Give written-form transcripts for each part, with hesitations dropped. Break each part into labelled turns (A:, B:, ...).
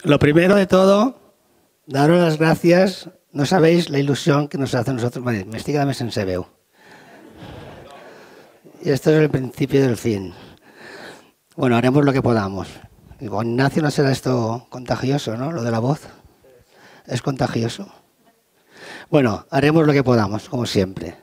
A: Lo primero de todo, daros las gracias. No sabéis la ilusión que nos hace a nosotros. Vale, me estic quedant més sense veu. Y esto es el principio del fin. Bueno, haremos lo que podamos. Y con Ignacio no será esto contagioso, ¿no? Lo de la voz. ¿Es contagioso? Bueno, haremos lo que podamos, como siempre.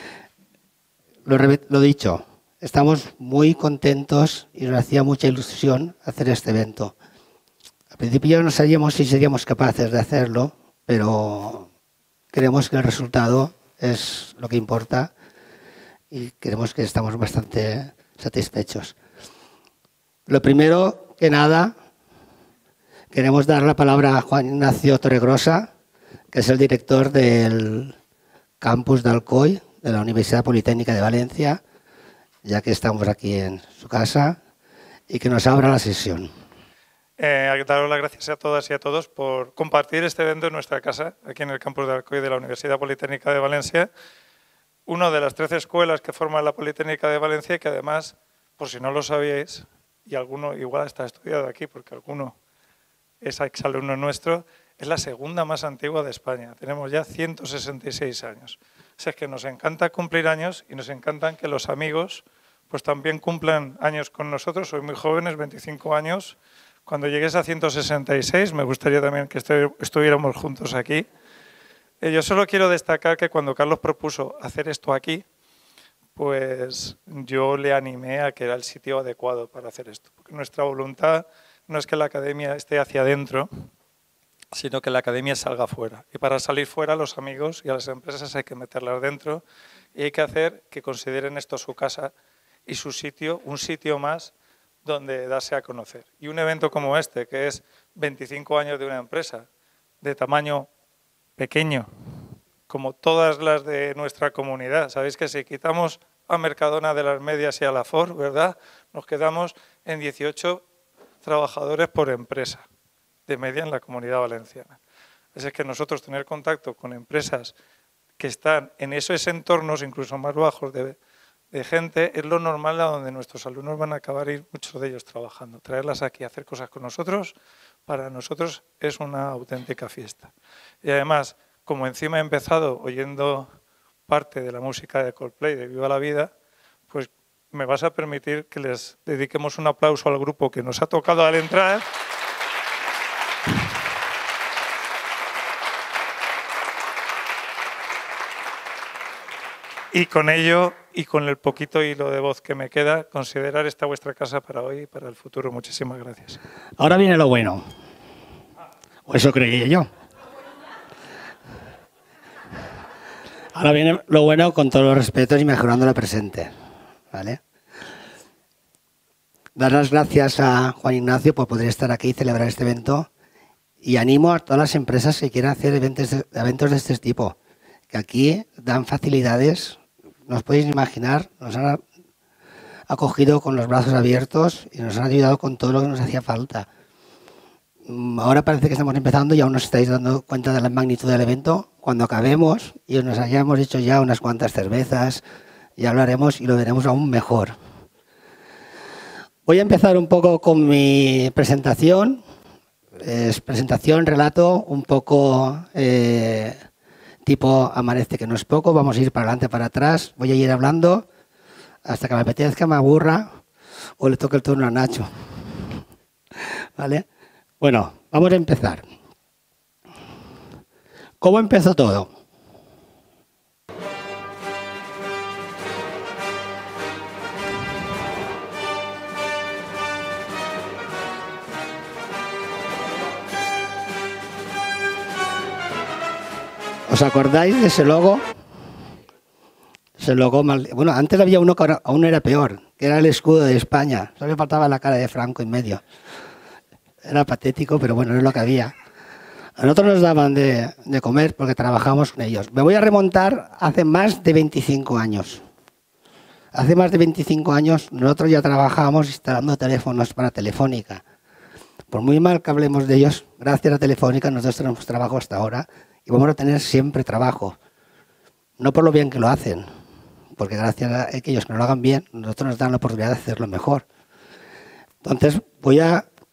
A: Lo dicho, estamos muy contentos y nos hacía mucha ilusión hacer este evento. Al principio no sabíamos si seríamos capaces de hacerlo, pero creemos que el resultado es lo que importa y creemos que estamos bastante satisfechos. Lo primero que nada, queremos dar la palabra a Juan Ignacio Torregrosa, que es el director del campus de Alcoi, de la Universidad Politécnica de Valencia, ya que estamos aquí en su casa, y que nos abra la sesión.
B: Daros las gracias a todas y a todos por compartir este evento en nuestra casa, aquí en el campus de Alcoi de la Universidad Politécnica de Valencia, una de las 13 escuelas que forman la Politécnica de Valencia y que además, por si no lo sabíais, y alguno igual está estudiado aquí porque alguno es exalumno nuestro, es la segunda más antigua de España. Tenemos ya 166 años. O sea, es que nos encanta cumplir años y nos encantan que los amigos pues también cumplan años con nosotros. Soy muy jóvenes, 25 años. Cuando llegues a 166 me gustaría también que estuviéramos juntos aquí. Yo solo quiero destacar que cuando Carlos propuso hacer esto aquí, pues yo le animé a que era el sitio adecuado para hacer esto. Porque nuestra voluntad no es que la academia esté hacia adentro, sino que la academia salga fuera. Y para salir fuera, los amigos y a las empresas hay que meterlas dentro y hay que hacer que consideren esto su casa y su sitio, un sitio más donde darse a conocer. Y un evento como este, que es 25 años de una empresa de tamaño pequeño, como todas las de nuestra comunidad. Sabéis que si quitamos a Mercadona de las medias y a la Ford, ¿verdad? Nos quedamos en 18 trabajadores por empresa de media en la Comunidad Valenciana. Es que nosotros tener contacto con empresas que están en esos entornos, incluso más bajos de gente, es lo normal a donde nuestros alumnos van a acabar ir muchos de ellos trabajando. Traerlas aquí a hacer cosas con nosotros, para nosotros es una auténtica fiesta. Y además, como encima he empezado oyendo parte de la música de Coldplay, de Viva la Vida, pues me vas a permitir que les dediquemos un aplauso al grupo que nos ha tocado al entrar. Y con ello, y con el poquito hilo de voz que me queda, considerar esta vuestra casa para hoy y para el futuro. Muchísimas gracias.
A: Ahora viene lo bueno. O eso creía yo. Ahora viene lo bueno con todos los respetos y mejorando la presente. ¿Vale? Dar las gracias a Juan Ignacio por poder estar aquí y celebrar este evento. Y animo a todas las empresas que quieran hacer eventos de este tipo. Que aquí dan facilidades. No os podéis imaginar, nos han acogido con los brazos abiertos y nos han ayudado con todo lo que nos hacía falta. Ahora parece que estamos empezando y aún no os estáis dando cuenta de la magnitud del evento. Cuando acabemos y nos hayamos hecho ya unas cuantas cervezas, ya hablaremos y lo veremos aún mejor. Voy a empezar un poco con mi presentación. Es presentación, relato, un poco tipo amanece que no es poco. Vamos a ir para adelante, para atrás. Voy a ir hablando hasta que me apetezca, me aburra o le toque el turno a Nacho. ¿Vale? Bueno, vamos a empezar. ¿Cómo empezó todo? ¿Os acordáis de ese logo? Ese logo mal... Bueno, antes había uno que aún era peor, que era el escudo de España. Solo le faltaba la cara de Franco en medio. Era patético, pero bueno, es lo que había. A nosotros nos daban de comer porque trabajamos con ellos. Me voy a remontar hace más de 25 años. Hace más de 25 años nosotros ya trabajábamos instalando teléfonos para Telefónica. Por muy mal que hablemos de ellos, gracias a Telefónica nosotros tenemos trabajo hasta ahora y vamos a tener siempre trabajo. No por lo bien que lo hacen, porque gracias a aquellos que no lo hagan bien, nosotros nos dan la oportunidad de hacerlo mejor. Entonces voy a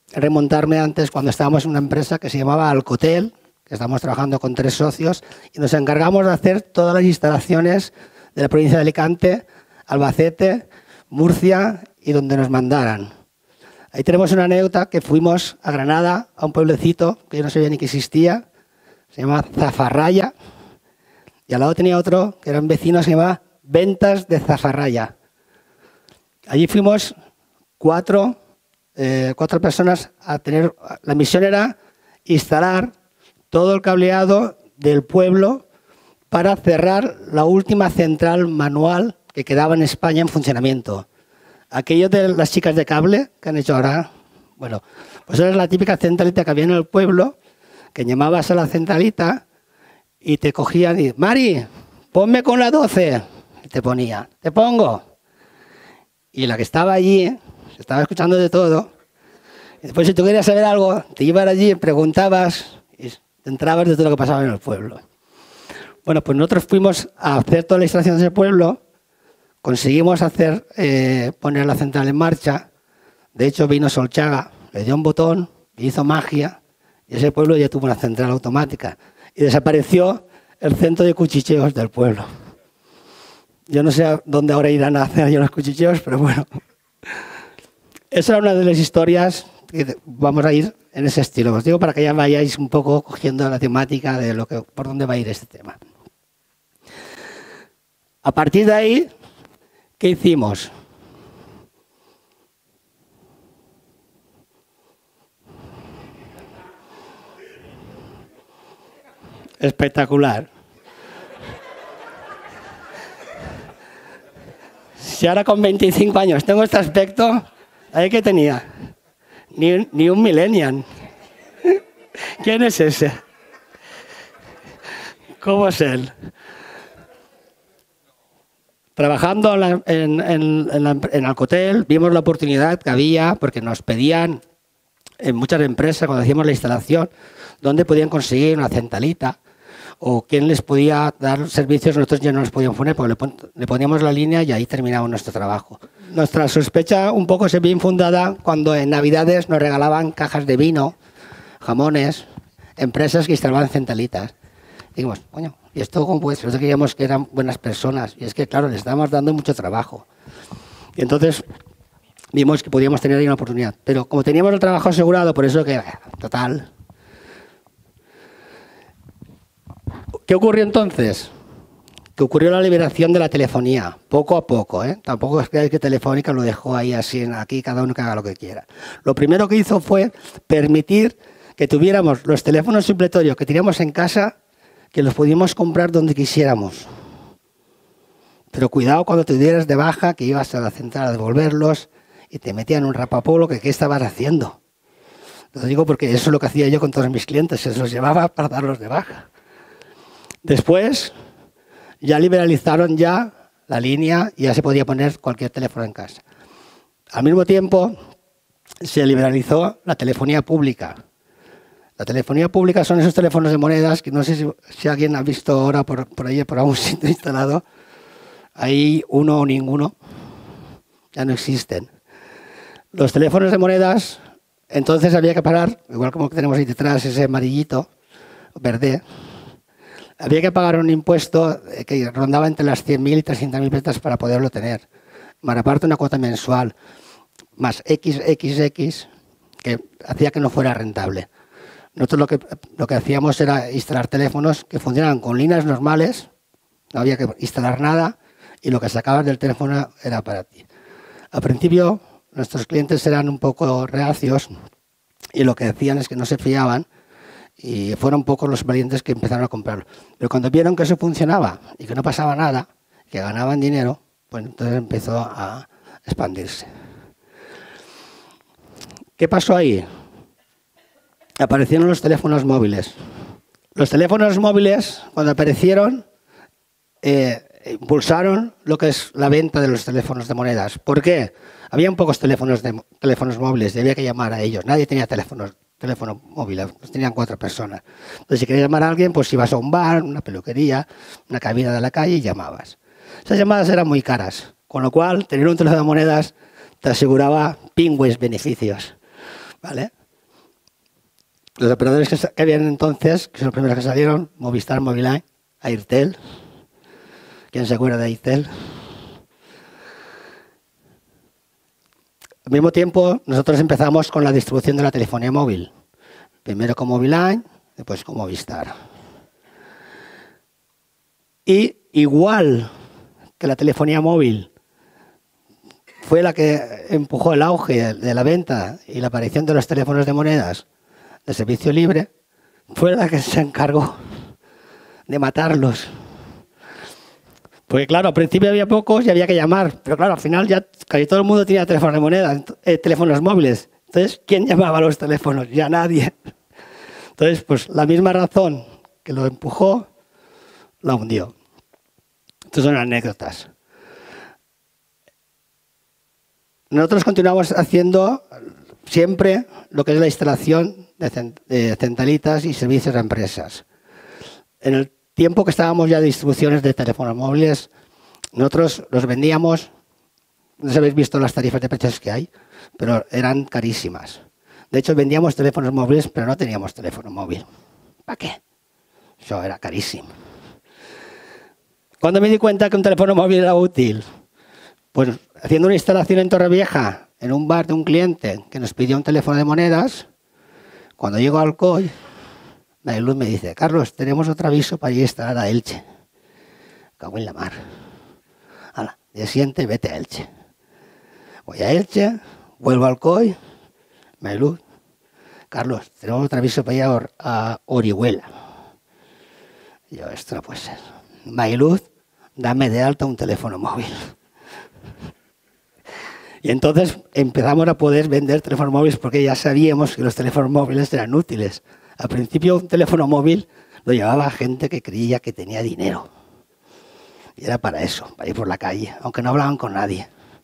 A: remontarme antes cuando estábamos en una empresa que se llamaba Alcotel, que estábamos trabajando con 3 socios y nos encargamos de hacer todas las instalaciones de la provincia de Alicante, Albacete, Murcia y donde nos mandaran. Ahí tenemos una anécdota que fuimos a Granada, a un pueblecito que yo no sabía ni que existía, se llama Zafarraya, y al lado tenía otro que eran vecinos, se llamaba Ventas de Zafarraya. Allí fuimos 4 personas a tener... La misión era instalar todo el cableado del pueblo para cerrar la última central manual que quedaba en España en funcionamiento. Aquello de las chicas de cable que han hecho ahora, bueno, pues era la típica centralita que había en el pueblo, que llamabas a la centralita y te cogían y, Mari, ponme con la 12. Y te ponía, te pongo. Y la que estaba allí, se estaba escuchando de todo. Y después, si tú querías saber algo, te ibas allí, preguntabas y te entrabas de todo lo que pasaba en el pueblo. Bueno, pues nosotros fuimos a hacer toda la instalación del pueblo, conseguimos hacer, poner la central en marcha. De hecho, vino Solchaga, le dio un botón, hizo magia, y ese pueblo ya tuvo una central automática. Y desapareció el centro de cuchicheos del pueblo. Yo no sé a dónde ahora irán a hacer los cuchicheos, pero bueno. Esa era una de las historias que vamos a ir en ese estilo. Os digo para que ya vayáis un poco cogiendo la temática de por dónde va a ir este tema. A partir de ahí, ¿qué hicimos? Espectacular. Si ahora con 25 años tengo este aspecto, ¿ahí qué tenía? Ni un millennial. ¿Quién es ese? ¿Cómo es él? Trabajando en Alcotel, vimos la oportunidad que había, porque nos pedían en muchas empresas, cuando hacíamos la instalación, dónde podían conseguir una centralita o quién les podía dar servicios. Nosotros ya no les podíamos poner porque le poníamos la línea y ahí terminaba nuestro trabajo. Nuestra sospecha un poco se vio infundada cuando en Navidades nos regalaban cajas de vino, jamones, empresas que instalaban centralitas. Dijimos, coño, ¿y esto cómo puede ser? Nosotros creíamos que eran buenas personas y es que, claro, les estábamos dando mucho trabajo. Y entonces vimos que podíamos tener ahí una oportunidad. Pero como teníamos el trabajo asegurado, por eso que, total. ¿Qué ocurrió entonces? Que ocurrió la liberación de la telefonía, poco a poco, ¿eh? Tampoco es que Telefónica lo dejó ahí así, aquí cada uno que haga lo que quiera. Lo primero que hizo fue permitir que tuviéramos los teléfonos supletorios que teníamos en casa, que los podíamos comprar donde quisiéramos. Pero cuidado cuando te dieras de baja, que ibas a la central a devolverlos y te metían un rapapolo, que qué estabas haciendo. Lo digo porque eso es lo que hacía yo con todos mis clientes, se los llevaba para darlos de baja. Después ya liberalizaron ya la línea y ya se podía poner cualquier teléfono en casa. Al mismo tiempo se liberalizó la telefonía pública. La telefonía pública son esos teléfonos de monedas que no sé si alguien ha visto ahora por ahí, por algún sitio instalado. Hay uno o ninguno, ya no existen. Los teléfonos de monedas, entonces había que pagar, igual como que tenemos ahí detrás ese amarillito, verde, había que pagar un impuesto que rondaba entre las 100.000 y 300.000 pesetas para poderlo tener. Más aparte una cuota mensual, más XXX, que hacía que no fuera rentable. Nosotros lo que hacíamos era instalar teléfonos que funcionaban con líneas normales, no había que instalar nada, y lo que sacabas del teléfono era para ti. Al principio, nuestros clientes eran un poco reacios y lo que decían es que no se fiaban, y fueron pocos los valientes que empezaron a comprarlo. Pero cuando vieron que eso funcionaba y que no pasaba nada, que ganaban dinero, pues entonces empezó a expandirse. ¿Qué pasó ahí? Aparecieron los teléfonos móviles. Los teléfonos móviles, cuando aparecieron, impulsaron lo que es la venta de los teléfonos de monedas. ¿Por qué? Habían pocos teléfonos móviles y había que llamar a ellos. Nadie tenía teléfono móvil, los tenían 4 personas. Entonces, si querías llamar a alguien, pues ibas a un bar, una peluquería, una cabina de la calle y llamabas. Esas llamadas eran muy caras, con lo cual tener un teléfono de monedas te aseguraba pingües beneficios, ¿vale? Los operadores que habían entonces, que son los primeros que salieron, Movistar, Movilline, Airtel. ¿Quién se acuerda de Airtel? Al mismo tiempo, nosotros empezamos con la distribución de la telefonía móvil. Primero con Movilline, después con Movistar. Y igual que la telefonía móvil fue la que empujó el auge de la venta y la aparición de los teléfonos de monedas de servicio libre, fue la que se encargó de matarlos. Porque claro, al principio había pocos y había que llamar, pero claro, al final ya casi todo el mundo tenía teléfonos de moneda, teléfonos móviles. Entonces, ¿quién llamaba a los teléfonos? Ya nadie. Entonces, pues la misma razón que lo empujó, la hundió. Estas son anécdotas. Nosotros continuamos haciendo siempre lo que es la instalación de centralitas y servicios a empresas. En el tiempo que estábamos ya de distribuciones de teléfonos móviles, nosotros los vendíamos, no sé si habéis visto las tarifas de precios que hay, pero eran carísimas. De hecho, vendíamos teléfonos móviles, pero no teníamos teléfono móvil. ¿Para qué? Eso era carísimo. ¿Cuándo me di cuenta que un teléfono móvil era útil? Pues haciendo una instalación en Torrevieja, en un bar de un cliente que nos pidió un teléfono de monedas, cuando llego al COI, Mariluz me dice, Carlos, tenemos otro aviso para ir a instalar a Elche. Cago en la mar. Hala, día siguiente, vete a Elche. Voy a Elche, vuelvo al COI, Mariluz, Carlos, tenemos otro aviso para ir a Orihuela. Y yo, esto no puede ser. Mariluz, dame de alta un teléfono móvil. Y entonces empezamos a poder vender teléfonos móviles porque ya sabíamos que los teléfonos móviles eran útiles. Al principio un teléfono móvil lo llevaba gente que creía que tenía dinero. Y era para eso, para ir por la calle, aunque no hablaban con nadie.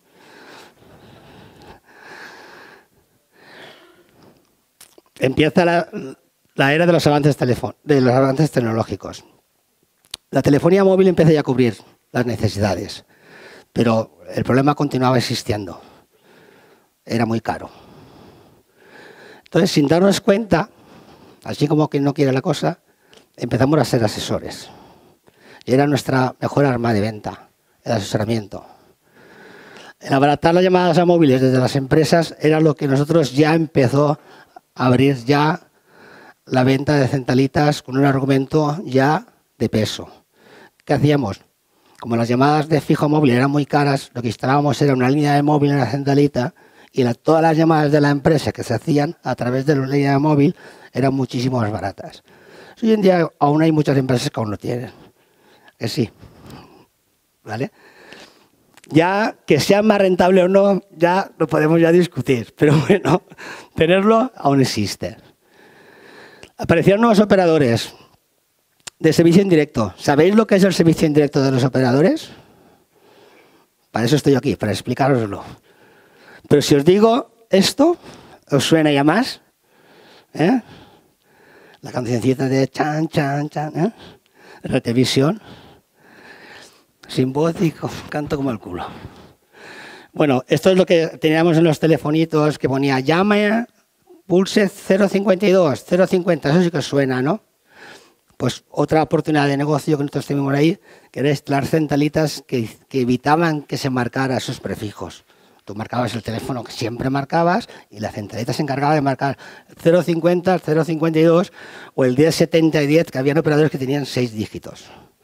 A: Empieza la era de los avances tecnológicos. La telefonía móvil empieza ya a cubrir las necesidades, pero el problema continuaba existiendo. Era muy caro. Entonces, sin darnos cuenta, así como quien no quiere la cosa, empezamos a ser asesores. Y era nuestra mejor arma de venta, el asesoramiento. El abaratar las llamadas a móviles desde las empresas era lo que nosotros ya empezó a abrir ya la venta de centralitas con un argumento ya de peso. ¿Qué hacíamos? Como las llamadas de fijo móvil eran muy caras, lo que instalábamos era una línea de móvil en la centralita y todas las llamadas de la empresa que se hacían a través de la línea de móvil eran muchísimo más baratas. Hoy en día aún hay muchas empresas que aún lo tienen. Que sí. ¿Vale? Ya que sea más rentable o no, ya lo podemos ya discutir. Pero bueno, tenerlo aún existe. Aparecieron nuevos operadores de servicio indirecto. ¿Sabéis lo que es el servicio indirecto de los operadores? Para eso estoy aquí, para explicároslo. Pero si os digo esto, ¿os suena ya más? ¿Eh? La cancioncita de chan, chan, chan, ¿eh? Retevisión. Sin voz y canto como el culo. Bueno, esto es lo que teníamos en los telefonitos que ponía llama, pulse 052, 050, eso sí que os suena, ¿no? Pues otra oportunidad de negocio que nosotros teníamos ahí, que era instalar centralitas que evitaban que se marcara esos prefijos. Tú marcabas el teléfono que siempre marcabas y la centralita se encargaba de marcar 050, 052 o el 1070 y 10, que habían operadores que tenían 6 dígitos.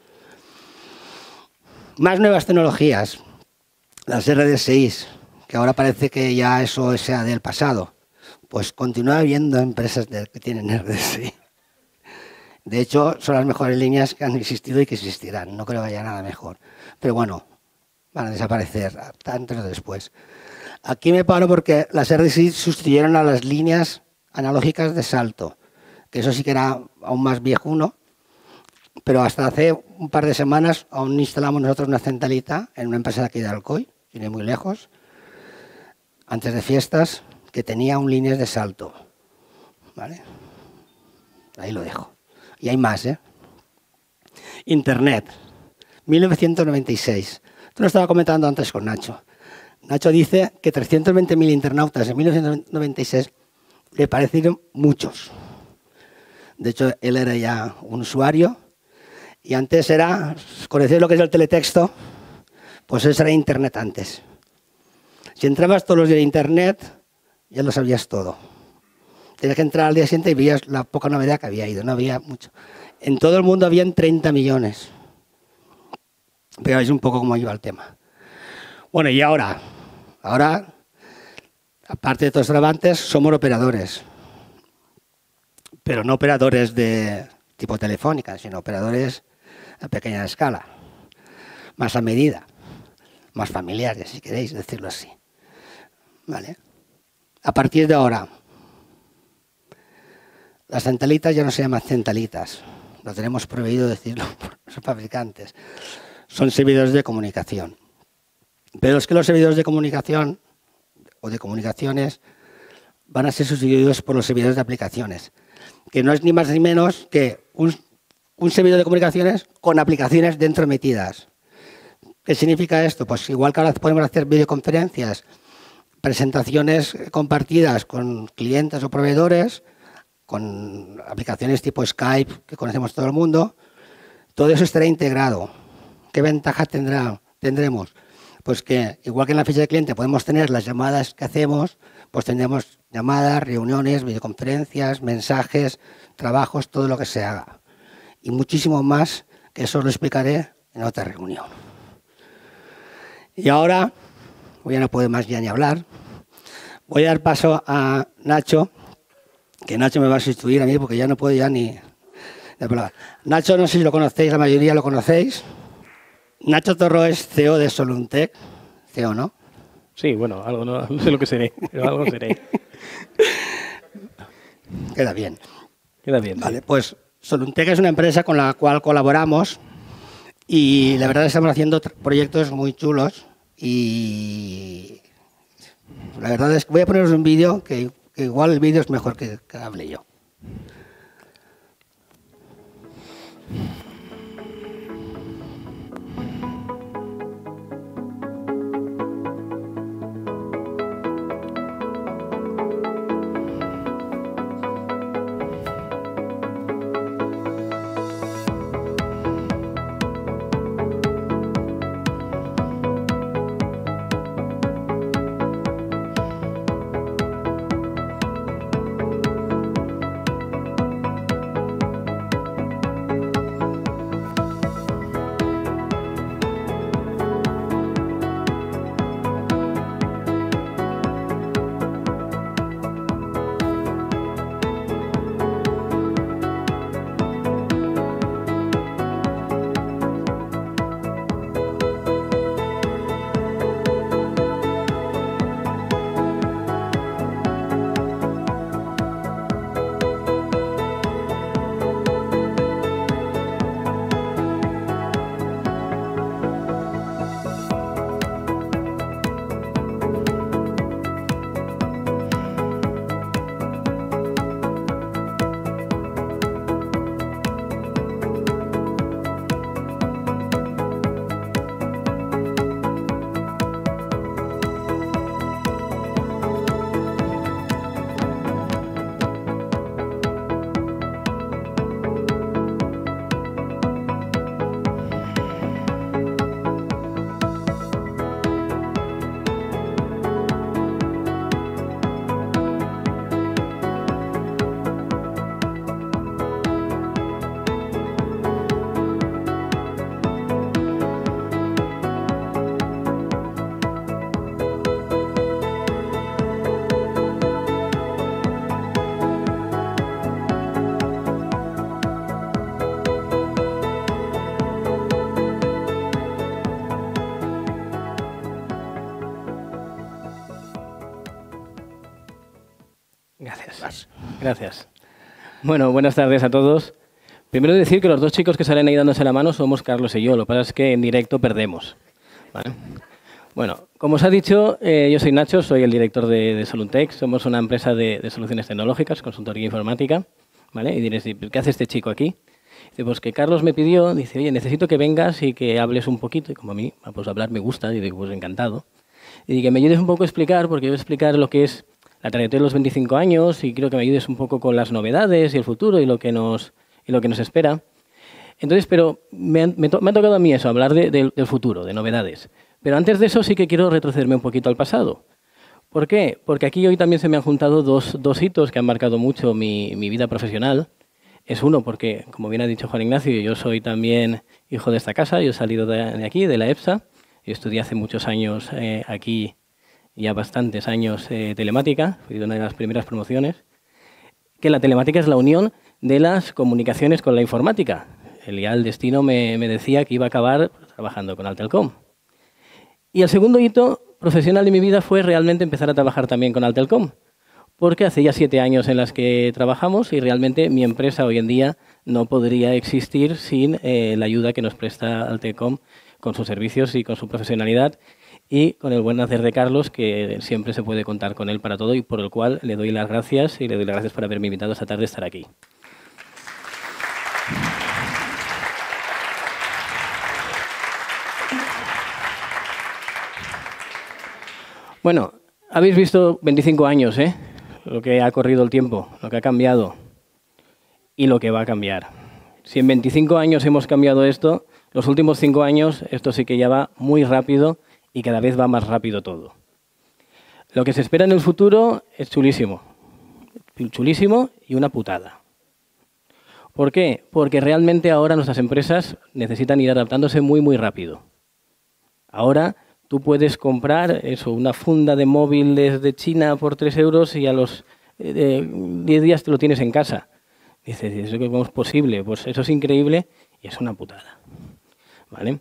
A: Más nuevas tecnologías, las RDSI, que ahora parece que ya eso sea del pasado. Pues continúa habiendo empresas que tienen RDSI. De hecho, son las mejores líneas que han existido y que existirán. No creo que haya nada mejor. Pero bueno, van a desaparecer antes o después. Aquí me paro porque las RDSI sustituyeron a las líneas analógicas de salto, que eso sí que era aún más viejuno, pero hasta hace un par de semanas aún instalamos nosotros una centralita en una empresa de aquí de Alcoy, sin ir muy lejos, antes de fiestas, que tenía un líneas de salto. ¿Vale? Ahí lo dejo. Y hay más, ¿eh? Internet, 1996. Esto lo estaba comentando antes con Nacho. Nacho dice que 320.000 internautas en 1996 le parecieron muchos. De hecho, él era ya un usuario y antes era, ¿conocéis lo que es el teletexto? Pues eso era Internet antes. Si entrabas todos los días a Internet, ya lo sabías todo. Tenías que entrar al día siguiente y veías la poca novedad que había ido, no había mucho. En todo el mundo habían 30 millones. Pero es un poco cómo iba el tema. Bueno, y ahora, aparte de todos los avances, somos operadores. Pero no operadores de tipo telefónica, sino operadores a pequeña escala, más a medida, más familiares, si queréis decirlo así. ¿Vale? A partir de ahora, las centralitas ya no se llaman centralitas, lo tenemos prohibido decirlo por los fabricantes. Son servidores de comunicación. Pero es que los servidores de comunicación o de comunicaciones van a ser sustituidos por los servidores de aplicaciones, que no es ni más ni menos que un servidor de comunicaciones con aplicaciones dentro metidas. ¿Qué significa esto? Pues igual que ahora podemos hacer videoconferencias, presentaciones compartidas con clientes o proveedores, con aplicaciones tipo Skype, que conocemos todo el mundo, todo eso estará integrado. ¿Qué ventaja tendremos? Pues que, igual que en la ficha de cliente podemos tener las llamadas que hacemos, pues tendremos llamadas, reuniones, videoconferencias, mensajes, trabajos, todo lo que se haga. Y muchísimo más, que eso lo explicaré en otra reunión. Y ahora, ya no puedo más ya ni hablar, voy a dar paso a Nacho, que Nacho me va a sustituir a mí porque ya no puedo ya ni hablar. Nacho, no sé si lo conocéis, la mayoría lo conocéis. Nacho Torro es CEO de Soluntec, CEO, ¿no?
C: Sí, bueno, algo no sé lo que seré, pero algo seré.
A: Queda bien.
C: Queda bien.
A: Vale, pues Soluntec es una empresa con la cual colaboramos y la verdad estamos haciendo proyectos muy chulos y la verdad es que voy a poneros un vídeo que igual el vídeo es mejor que hable yo.
C: Gracias. Bueno, buenas tardes a todos. Primero decir que los dos chicos que salen ahí dándose la mano somos Carlos y yo. Lo que pasa es que en directo perdemos. ¿Vale? Bueno, como os ha dicho, yo soy Nacho, soy el director de Soluntec. Somos una empresa de soluciones tecnológicas, consultoría informática. ¿Vale? Y diréis, ¿qué hace este chico aquí? Dice, pues que Carlos me pidió, dice, oye, necesito que vengas y que hables un poquito. Y como a mí, pues hablar me gusta, y digo, pues encantado. Y que me ayudes un poco a explicar, porque yo voy a explicar lo que es la trayectoria de los 25 años y quiero que me ayudes un poco con las novedades y el futuro y lo que nos espera. Entonces, pero me ha tocado a mí eso, hablar del futuro, de novedades. Pero antes de eso sí que quiero retrocederme un poquito al pasado. ¿Por qué? Porque aquí hoy también se me han juntado dos hitos que han marcado mucho mi vida profesional. Es uno porque, como bien ha dicho Juan Ignacio, yo soy también hijo de esta casa, yo he salido de aquí, de la EPSA. Yo estudié hace muchos años aquí, ya bastantes años, telemática, fui una de las primeras promociones. Que la telemática es la unión de las comunicaciones con la informática. El destino me decía que iba a acabar trabajando con Altelcom. Y el segundo hito profesional de mi vida fue realmente empezar a trabajar también con Altelcom. Porque hace ya 7 años en las que trabajamos y realmente mi empresa hoy en día no podría existir sin la ayuda que nos presta Altelcom con sus servicios y con su profesionalidad y con el buen hacer de Carlos, que siempre se puede contar con él para todo y por el cual le doy las gracias y le doy las gracias por haberme invitado esta tarde a estar aquí. Bueno, habéis visto 25 años, lo que ha corrido el tiempo, lo que ha cambiado y lo que va a cambiar. Si en 25 años hemos cambiado esto, los últimos 5 años esto sí que ya va muy rápido y cada vez va más rápido todo. Lo que se espera en el futuro es chulísimo y una putada. ¿Por qué? Porque realmente ahora nuestras empresas necesitan ir adaptándose muy, muy rápido. Ahora tú puedes comprar una funda de móvil desde China por 3 euros y a los 10 días te lo tienes en casa. Dices, ¿eso cómo es posible? Pues eso es increíble y es una putada. ¿Vale?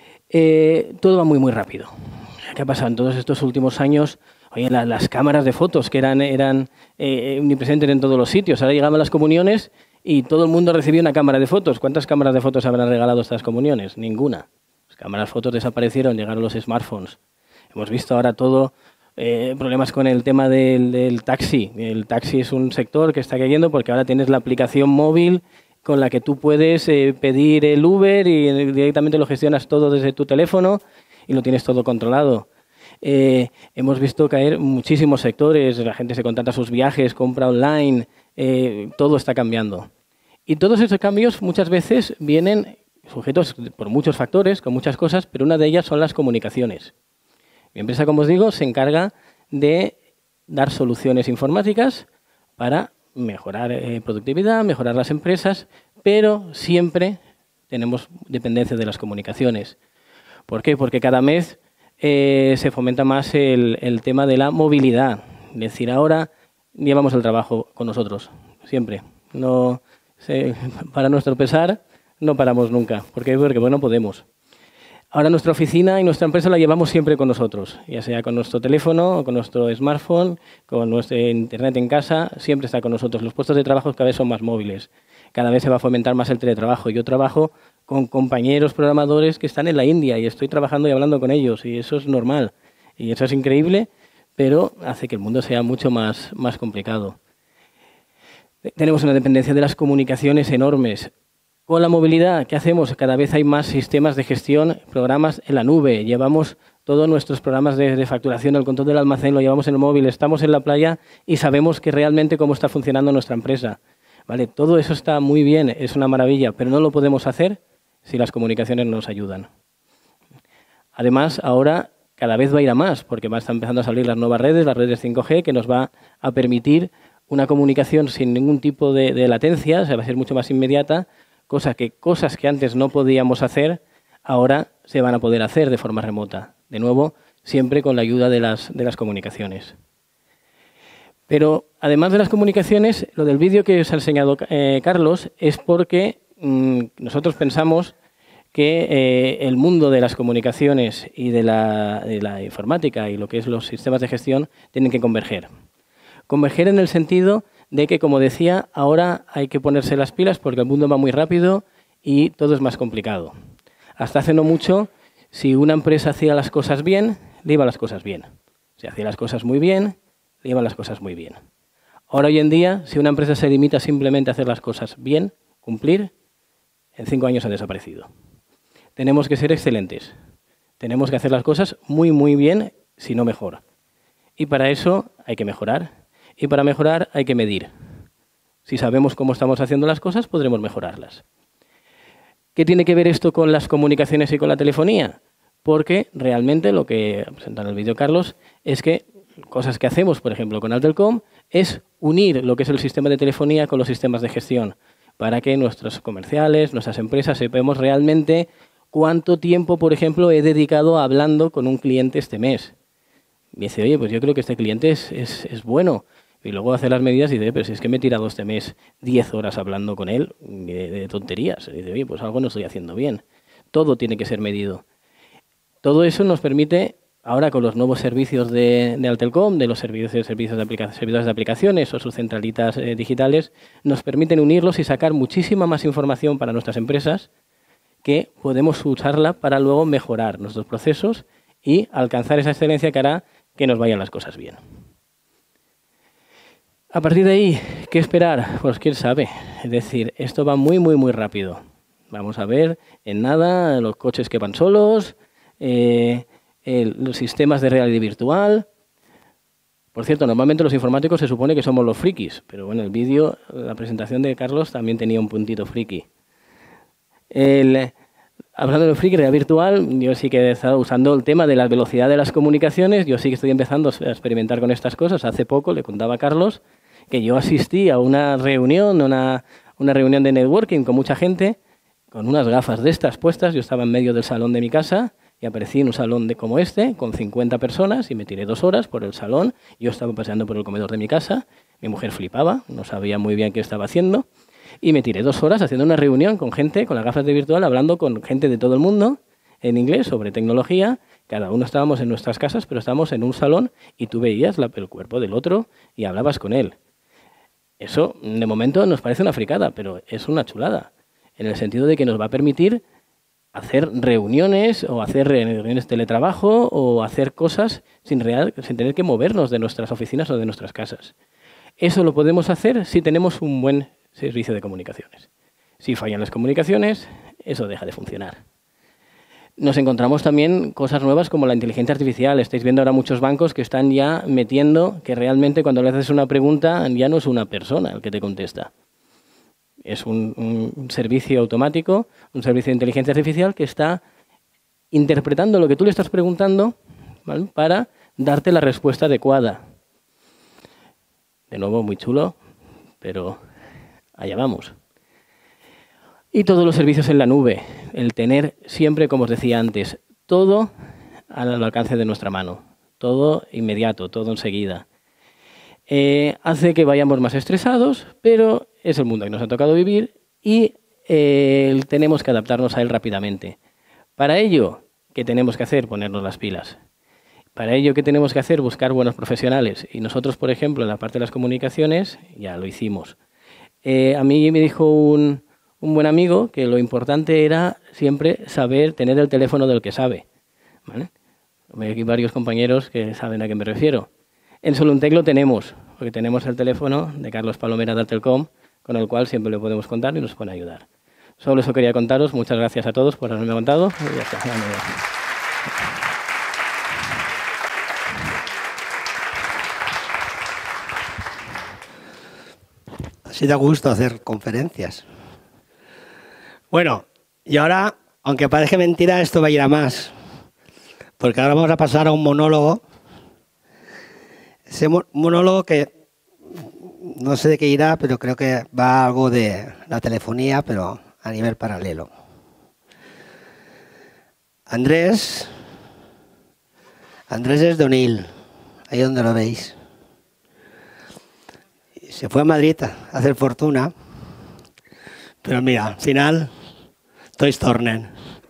C: Todo va muy, muy rápido. ¿Qué ha pasado en todos estos últimos años? Oye, las cámaras de fotos que eran omnipresentes en todos los sitios. Ahora llegaban las comuniones y todo el mundo recibía una cámara de fotos. ¿Cuántas cámaras de fotos habrán regalado estas comuniones? Ninguna. Las cámaras de fotos desaparecieron, llegaron los smartphones. Hemos visto ahora todo, problemas con el tema del taxi. El taxi es un sector que está cayendo porque ahora tienes la aplicación móvil con la que tú puedes pedir el Uber y directamente lo gestionas todo desde tu teléfono y lo tienes todo controlado. Hemos visto caer muchísimos sectores, la gente se contrata sus viajes, compra online, todo está cambiando. Y todos esos cambios muchas veces vienen sujetos por muchos factores, con muchas cosas, pero una de ellas son las comunicaciones. Mi empresa, como os digo, se encarga de dar soluciones informáticas para mejorar productividad, mejorar las empresas, pero siempre tenemos dependencia de las comunicaciones. ¿Por qué? Porque cada mes se fomenta más el tema de la movilidad. Es decir, ahora llevamos el trabajo con nosotros, siempre. No, para nuestro pesar, no paramos nunca. ¿Por qué? Porque no podemos. Ahora nuestra oficina y nuestra empresa la llevamos siempre con nosotros, ya sea con nuestro teléfono, con nuestro smartphone, con nuestro internet en casa, siempre está con nosotros. Los puestos de trabajo cada vez son más móviles, cada vez se va a fomentar más el teletrabajo. Yo trabajo con compañeros programadores que están en la India y estoy trabajando y hablando con ellos y eso es normal y eso es increíble, pero hace que el mundo sea mucho más complicado. Tenemos una dependencia de las comunicaciones enormes. Con la movilidad, ¿qué hacemos? Cada vez hay más sistemas de gestión, programas en la nube. Llevamos todos nuestros programas de facturación, el control del almacén, lo llevamos en el móvil. Estamos en la playa y sabemos que realmente cómo está funcionando nuestra empresa. ¿Vale? Todo eso está muy bien, es una maravilla, pero no lo podemos hacer si las comunicaciones no nos ayudan. Además, ahora cada vez va a ir a más, porque están empezando a salir las nuevas redes, las redes 5G, que nos va a permitir una comunicación sin ningún tipo de latencia, o sea, va a ser mucho más inmediata. Cosas que antes no podíamos hacer, ahora se van a poder hacer de forma remota. De nuevo, siempre con la ayuda de las comunicaciones. Pero además de las comunicaciones, lo del vídeo que os ha enseñado Carlos es porque nosotros pensamos que el mundo de las comunicaciones y de la informática y lo que es los sistemas de gestión tienen que converger. Converger en el sentido de que, como decía, ahora hay que ponerse las pilas porque el mundo va muy rápido y todo es más complicado. Hasta hace no mucho, si una empresa hacía las cosas bien, le iban las cosas bien. Si hacía las cosas muy bien, le iban las cosas muy bien. Ahora, hoy en día, si una empresa se limita simplemente a hacer las cosas bien, cumplir, en 5 años ha desaparecido. Tenemos que ser excelentes. Tenemos que hacer las cosas muy, muy bien, si no mejor. Y para eso hay que mejorar. y para mejorar hay que medir. Si sabemos cómo estamos haciendo las cosas, podremos mejorarlas. ¿Qué tiene que ver esto con las comunicaciones y con la telefonía? Porque realmente lo que presenta en el vídeo Carlos es que cosas que hacemos, por ejemplo, con Altelcom, es unir lo que es el sistema de telefonía con los sistemas de gestión para que nuestros comerciales, nuestras empresas, sepamos realmente cuánto tiempo, por ejemplo, he dedicado hablando con un cliente este mes. Me dice, oye, pues yo creo que este cliente es bueno. Y luego hace las medidas y dice, pero si es que me he tirado este mes 10 horas hablando con él de tonterías. Y dice, oye, pues algo no estoy haciendo bien. Todo tiene que ser medido. Todo eso nos permite, ahora con los nuevos servicios de Altelcom, de los servidores de aplicaciones o sus centralitas digitales, nos permiten unirlos y sacar muchísima más información para nuestras empresas que podemos usarla para luego mejorar nuestros procesos y alcanzar esa excelencia que hará que nos vayan las cosas bien. A partir de ahí, ¿qué esperar? Pues quién sabe. Es decir, esto va muy, muy, muy rápido. Vamos a ver en nada los coches que van solos, los sistemas de realidad virtual. Por cierto, normalmente los informáticos se supone que somos los frikis, pero bueno, el vídeo, la presentación de Carlos también tenía un puntito friki. Hablando de friki, realidad virtual, yo sí que he estado usando el tema de la velocidad de las comunicaciones, yo sí que estoy empezando a experimentar con estas cosas. Hace poco le contaba a Carlos que yo asistí a una reunión, una reunión de networking con mucha gente, con unas gafas de estas puestas. Yo estaba en medio del salón de mi casa y aparecí en un salón como este, con 50 personas, y me tiré 2 horas por el salón. Yo estaba paseando por el comedor de mi casa, mi mujer flipaba, no sabía muy bien qué estaba haciendo, y me tiré 2 horas haciendo una reunión con gente, con las gafas de virtual, hablando con gente de todo el mundo, en inglés, sobre tecnología. Cada uno estábamos en nuestras casas, pero estábamos en un salón y tú veías el cuerpo del otro y hablabas con él. Eso, de momento, nos parece una fricada, pero es una chulada, en el sentido de que nos va a permitir hacer reuniones o hacer reuniones de teletrabajo o hacer cosas sin tener que movernos de nuestras oficinas o de nuestras casas. Eso lo podemos hacer si tenemos un buen servicio de comunicaciones. Si fallan las comunicaciones, eso deja de funcionar. Nos encontramos también cosas nuevas como la inteligencia artificial. Estáis viendo ahora muchos bancos que están ya metiendo que realmente cuando le haces una pregunta ya no es una persona el que te contesta. Es un servicio automático, un servicio de inteligencia artificial que está interpretando lo que tú le estás preguntando, ¿vale?, para darte la respuesta adecuada. De nuevo, muy chulo, pero allá vamos. Y todos los servicios en la nube, el tener siempre, como os decía antes, todo al alcance de nuestra mano, todo inmediato, todo enseguida. Hace que vayamos más estresados, pero es el mundo que nos ha tocado vivir y tenemos que adaptarnos a él rápidamente. Para ello, ¿qué tenemos que hacer? Ponernos las pilas. Para ello, ¿qué tenemos que hacer? Buscar buenos profesionales. Y nosotros, por ejemplo, en la parte de las comunicaciones, ya lo hicimos. A mí me dijo un buen amigo que lo importante era siempre saber tener el teléfono del que sabe, ¿vale? Hay aquí varios compañeros que saben a qué me refiero. En Soluntec lo tenemos, porque tenemos el teléfono de Carlos Palomera de Altelcom, con el cual siempre le podemos contar y nos puede ayudar. Solo eso quería contaros. Muchas gracias a todos por haberme contado. Y ya está.
A: Así da gusto hacer conferencias. Bueno, y ahora, aunque parezca mentira, esto va a ir a más. Porque ahora vamos a pasar a un monólogo. Ese monólogo que no sé de qué irá, pero creo que va algo de la telefonía, pero a nivel paralelo. Andrés es de Onil, ahí donde lo veis. Se fue a Madrid a hacer fortuna, pero mira, al final, tots tornen.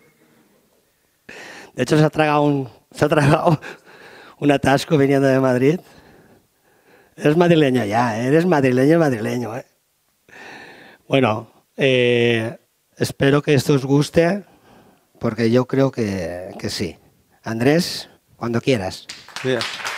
A: De hecho, se ha tragado un atasco viniendo de Madrid. Eres madrileño ya, eres madrileño. Bueno, espero que esto os guste, porque yo creo que sí. Andrés, cuando quieras.
D: Bien.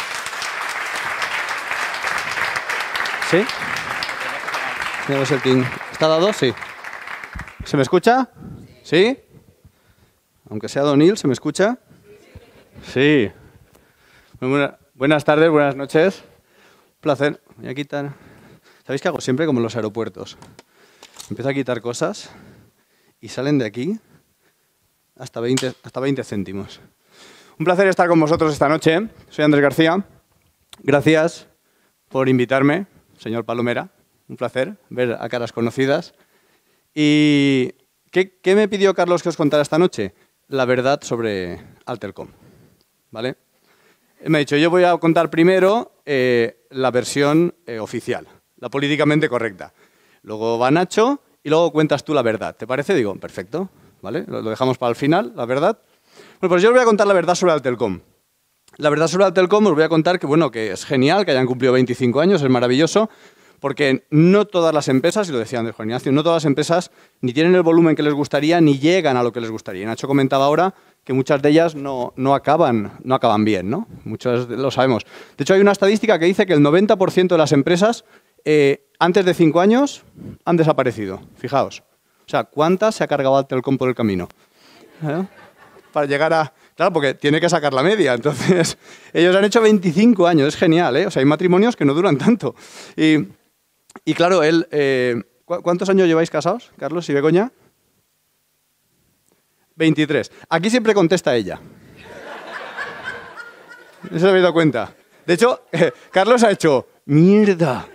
D: ¿Sí? Tenemos el ping. ¿Está dado? Sí. ¿Se me escucha? ¿Sí? Aunque sea Donil, ¿se me escucha? Sí. Buenas tardes, buenas noches. Placer. Voy a quitar... ¿Sabéis qué hago siempre? Como en los aeropuertos. Empiezo a quitar cosas y salen de aquí hasta 20 céntimos. Un placer estar con vosotros esta noche. Soy Andrés García. Gracias por invitarme, señor Palomera. Un placer ver a caras conocidas. ¿Y qué me pidió Carlos que os contara esta noche? La verdad sobre Altelcom. ¿Vale? Me ha dicho, yo voy a contar primero la versión oficial, la políticamente correcta. Luego va Nacho y luego cuentas tú la verdad. ¿Te parece? Digo, perfecto. ¿Vale? Lo dejamos para el final, la verdad. Bueno, pues yo os voy a contar la verdad sobre Altelcom. La verdad sobre Altelcom os voy a contar que, bueno, que es genial, que hayan cumplido 25 años, es maravilloso, porque no todas las empresas, y lo decía Andrés Juan Ignacio, no todas las empresas ni tienen el volumen que les gustaría, ni llegan a lo que les gustaría. Y Nacho comentaba ahora que muchas de ellas no acaban bien, ¿no? Muchas lo sabemos. De hecho, hay una estadística que dice que el 90% de las empresas, antes de 5 años, han desaparecido. Fijaos. O sea, ¿cuántas se ha cargado Altelcom por el camino? Para llegar a... Claro, porque tiene que sacar la media. Entonces, ellos han hecho 25 años. Es genial, ¿eh? O sea, hay matrimonios que no duran tanto. Y claro, él... ¿Cuántos años lleváis casados, Carlos y Begoña? 23. Aquí siempre contesta ella. ¿No se habéis dado cuenta? De hecho, Carlos ha hecho... ¡Mierda!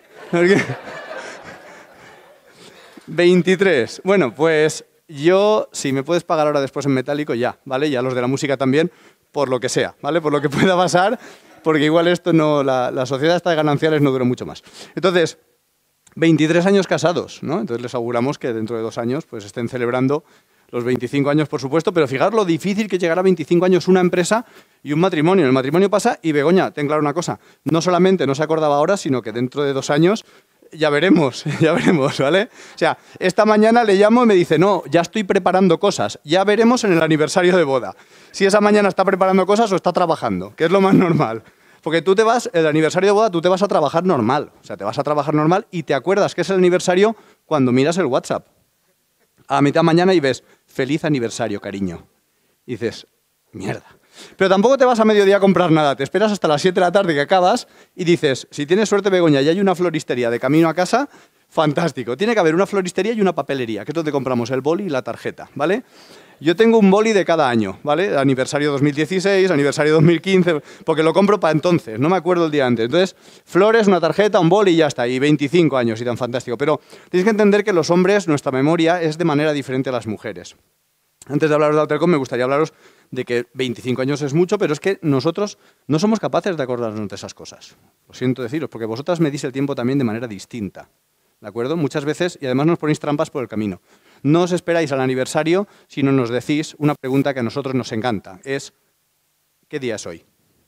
D: 23. Bueno, pues yo, si me puedes pagar ahora después en metálico, ya, ¿vale? Ya los de la música también, por lo que sea, ¿vale? Por lo que pueda pasar, porque igual esto no, la sociedad esta de gananciales no dura mucho más. Entonces, 23 años casados, ¿no? Entonces les auguramos que dentro de 2 años pues estén celebrando los 25 años, por supuesto, pero fijaros lo difícil que es llegar a 25 años una empresa y un matrimonio. El matrimonio pasa y Begoña, ten claro una cosa, no solamente no se acordaba ahora, sino que dentro de 2 años... Ya veremos, ¿vale? O sea, esta mañana le llamo y me dice, no, ya estoy preparando cosas, ya veremos en el aniversario de boda. Si esa mañana está preparando cosas o está trabajando, que es lo más normal. Porque tú te vas, el aniversario de boda, tú te vas a trabajar normal. O sea, te vas a trabajar normal y te acuerdas que es el aniversario cuando miras el WhatsApp. A mitad de mañana y ves, feliz aniversario, cariño. Y dices, mierda. Pero tampoco te vas a mediodía a comprar nada, te esperas hasta las 7 de la tarde que acabas y dices, si tienes suerte, Begoña, y hay una floristería de camino a casa, fantástico. Tiene que haber una floristería y una papelería, que es donde compramos el boli y la tarjeta, ¿vale? Yo tengo un boli de cada año, ¿vale? Aniversario 2016, aniversario 2015, porque lo compro para entonces, no me acuerdo el día antes. Entonces, flores, una tarjeta, un boli y ya está, y 25 años y tan fantástico. Pero tenéis que entender que los hombres, nuestra memoria es de manera diferente a las mujeres. Antes de hablaros de Altelcom, me gustaría hablaros de que 25 años es mucho, pero es que nosotros no somos capaces de acordarnos de esas cosas. Lo siento deciros, porque vosotras medís el tiempo también de manera distinta. ¿De acuerdo? Muchas veces, y además nos ponéis trampas por el camino. No os esperáis al aniversario, sino nos decís una pregunta que a nosotros nos encanta. Es, ¿qué día es hoy?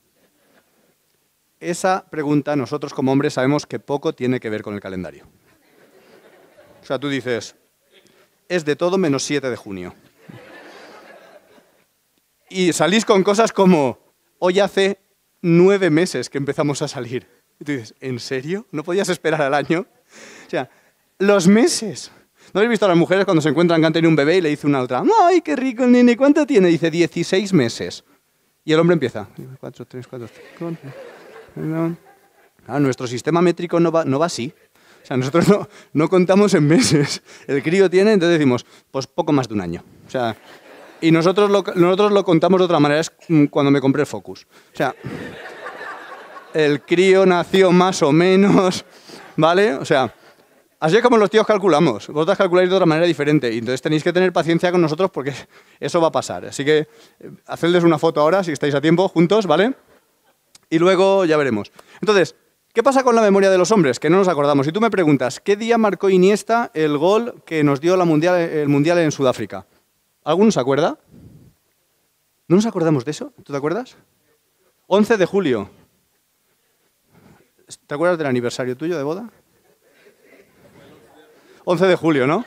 D: Esa pregunta nosotros como hombres sabemos que poco tiene que ver con el calendario. O sea, tú dices, es de todo menos 7 de junio. Y salís con cosas como, hoy hace 9 meses que empezamos a salir. Y tú dices, ¿en serio? ¿No podías esperar al año? O sea, los meses. ¿No habéis visto a las mujeres cuando se encuentran que han tenido un bebé y le dice una a otra, ¡ay, qué rico el nene! ¿Cuánto tiene? Dice, 16 meses. Y el hombre empieza, 4, 3, 4, 5... nuestro sistema métrico no va así. O sea, nosotros no contamos en meses. El crío tiene, entonces decimos, pues poco más de un año. O sea... Y nosotros lo contamos de otra manera, es cuando me compré el Focus. O sea, el crío nació más o menos, ¿vale? O sea, así es como los tíos calculamos. Vosotros calculáis de otra manera diferente. Y entonces tenéis que tener paciencia con nosotros porque eso va a pasar. Así que hacedles una foto ahora, si estáis a tiempo, juntos, ¿vale? Y luego ya veremos. Entonces, ¿qué pasa con la memoria de los hombres? Que no nos acordamos. Si tú me preguntas, ¿qué día marcó Iniesta el gol que nos dio el Mundial en Sudáfrica? ¿Alguno se acuerda? ¿No nos acordamos de eso? ¿Tú te acuerdas? 11 de julio. ¿Te acuerdas del aniversario tuyo de boda? 11 de julio, ¿no?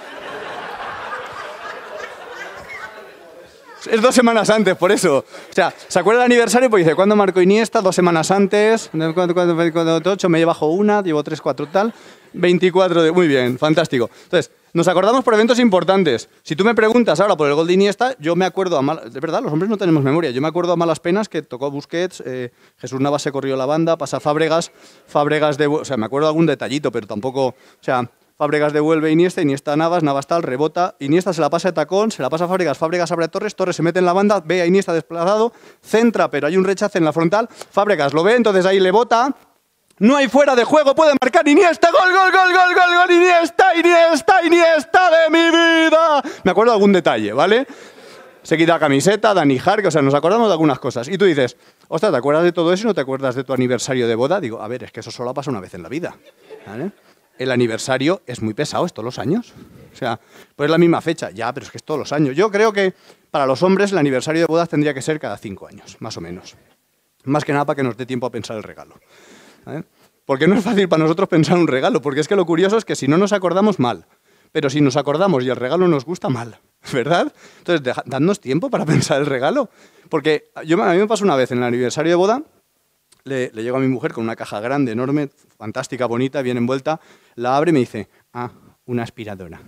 D: Es 2 semanas antes, por eso. O sea, ¿se acuerda del aniversario? Pues dice, ¿cuándo marcó Iniesta? 2 semanas antes. 8, me llevo 1, llevo 3, 4, tal. 24 de... Muy bien, fantástico. Entonces, Nos acordamos por eventos importantes. Si tú me preguntas ahora por el gol de Iniesta, yo me acuerdo de verdad, los hombres no tenemos memoria. Yo me acuerdo a malas penas que tocó Busquets, Jesús Navas se corrió la banda, pasa Fábregas o sea, me acuerdo de algún detallito, pero tampoco, o sea, Fábregas devuelve Iniesta, Iniesta Navas, Navas tal, rebota, Iniesta se la pasa de tacón, se la pasa a Fábregas, Fábregas abre a Torres, Torres se mete en la banda, ve a Iniesta desplazado, centra, pero hay un rechace en la frontal, Fábregas lo ve, entonces ahí le bota. No hay fuera de juego, puede marcar Iniesta, gol, gol, gol, gol, gol, gol, Iniesta, Iniesta, Iniesta de mi vida. Me acuerdo de algún detalle, ¿vale? Se quita la camiseta, Dani Jarque, o sea, nos acordamos de algunas cosas. Y tú dices, ostras, ¿te acuerdas de todo eso y no te acuerdas de tu aniversario de boda? Digo, a ver, es que eso solo pasa una vez en la vida, ¿vale? El aniversario es muy pesado, es todos los años. O sea, pues es la misma fecha, ya, pero es que es todos los años. Yo creo que para los hombres el aniversario de bodas tendría que ser cada 5 años, más o menos. Más que nada para que nos dé tiempo a pensar el regalo. ¿Vale? Porque no es fácil para nosotros pensar un regalo, porque es que lo curioso es que si no nos acordamos, mal. Pero si nos acordamos y el regalo nos gusta, mal, ¿verdad? Entonces, dadnos tiempo para pensar el regalo. Porque a mí me pasó una vez en el aniversario de boda, le llego a mi mujer con una caja grande, enorme, fantástica, bonita, bien envuelta, la abre y me dice, una aspiradora.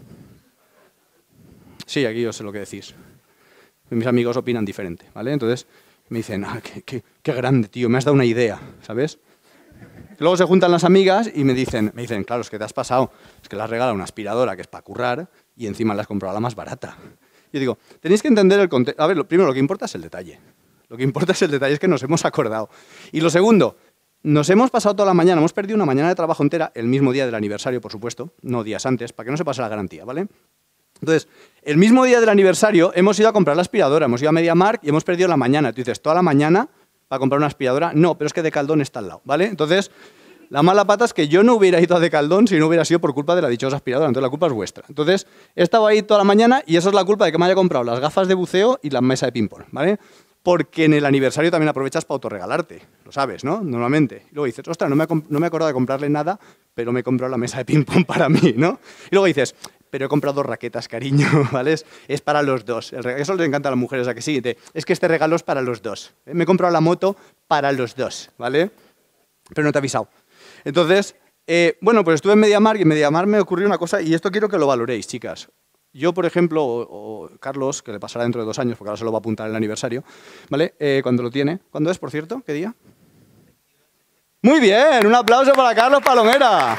D: Sí, aquí yo sé lo que decís. Mis amigos opinan diferente, ¿vale? Entonces me dicen, qué grande, tío, me has dado una idea, ¿sabes? Luego se juntan las amigas y me dicen, claro, es que te has pasado, es que le has regalado una aspiradora que es para currar y encima le has comprado la más barata. Yo digo, tenéis que entender el contexto. A ver, primero lo que importa es el detalle. Lo que importa es el detalle, es que nos hemos acordado. Y lo segundo, nos hemos pasado toda la mañana, hemos perdido una mañana de trabajo entera, el mismo día del aniversario, por supuesto, no días antes, para que no se pase la garantía, ¿vale? Entonces, el mismo día del aniversario hemos ido a comprar la aspiradora, hemos ido a MediaMarkt y hemos perdido la mañana. Tú dices, ¿toda la mañana para comprar una aspiradora? No, pero es que Decaldón está al lado, ¿vale? Entonces, la mala pata es que yo no hubiera ido a Decaldón si no hubiera sido por culpa de la dichosa aspiradora, entonces la culpa es vuestra. Entonces, he estado ahí toda la mañana y eso es la culpa de que me haya comprado las gafas de buceo y la mesa de ping-pong, ¿vale? Porque en el aniversario también aprovechas para autorregalarte, lo sabes, ¿no? Normalmente. Y luego dices, ostras, no me he acordado de comprarle nada, pero me he comprado la mesa de ping-pong para mí, ¿no? Y luego dices, pero he comprado 2 raquetas, cariño, ¿vale? Es para los dos. Eso les encanta a las mujeres, ¿a que sí? Es que este regalo es para los dos. Me he comprado la moto para los dos, ¿vale? Pero no te he avisado. Entonces, bueno, pues estuve en MediaMarkt y en MediaMarkt me ocurrió una cosa y esto quiero que lo valoréis, chicas. Yo, por ejemplo, o Carlos, que le pasará dentro de 2 años, porque ahora se lo va a apuntar en el aniversario, ¿vale? Cuando lo tiene. ¿Cuándo es, por cierto? ¿Qué día? Muy bien, un aplauso para Carlos Palomera.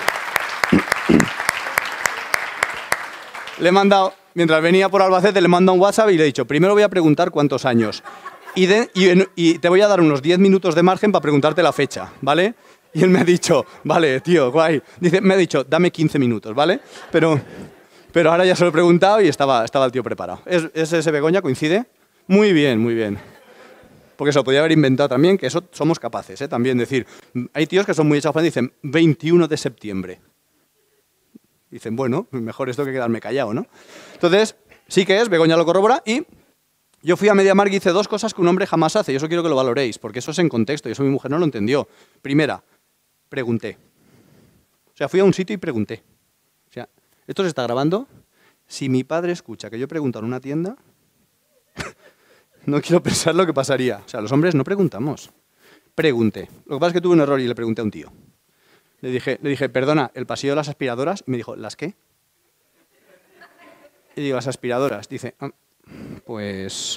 D: Le he mandado, mientras venía por Albacete, le he mandado un WhatsApp y le he dicho, primero voy a preguntar cuántos años. Y te voy a dar unos 10 minutos de margen para preguntarte la fecha, ¿vale? Y él me ha dicho, vale, tío, guay. Me ha dicho, dame 15 minutos, ¿vale? Pero ahora ya se lo he preguntado y estaba el tío preparado. ¿Es ese Begoña? ¿Coincide? Muy bien, muy bien. Porque se lo podía haber inventado también, que eso somos capaces, ¿eh? También decir, hay tíos que son muy echados y dicen 21 de septiembre. Dicen, bueno, mejor esto que quedarme callado, ¿no? Entonces, sí que es, Begoña lo corrobora y yo fui a MediaMarkt y hice 2 cosas que un hombre jamás hace y eso quiero que lo valoréis, porque eso es en contexto y eso mi mujer no lo entendió. Primera, pregunté. O sea, fui a un sitio y pregunté. O sea, esto se está grabando. Si mi padre escucha que yo pregunto en una tienda, no quiero pensar lo que pasaría. O sea, los hombres no preguntamos. Pregunté. Lo que pasa es que tuve un error y le pregunté a un tío. Le dije, perdona, ¿el pasillo de las aspiradoras? Y me dijo, ¿las qué? Y digo, las aspiradoras. Dice, pues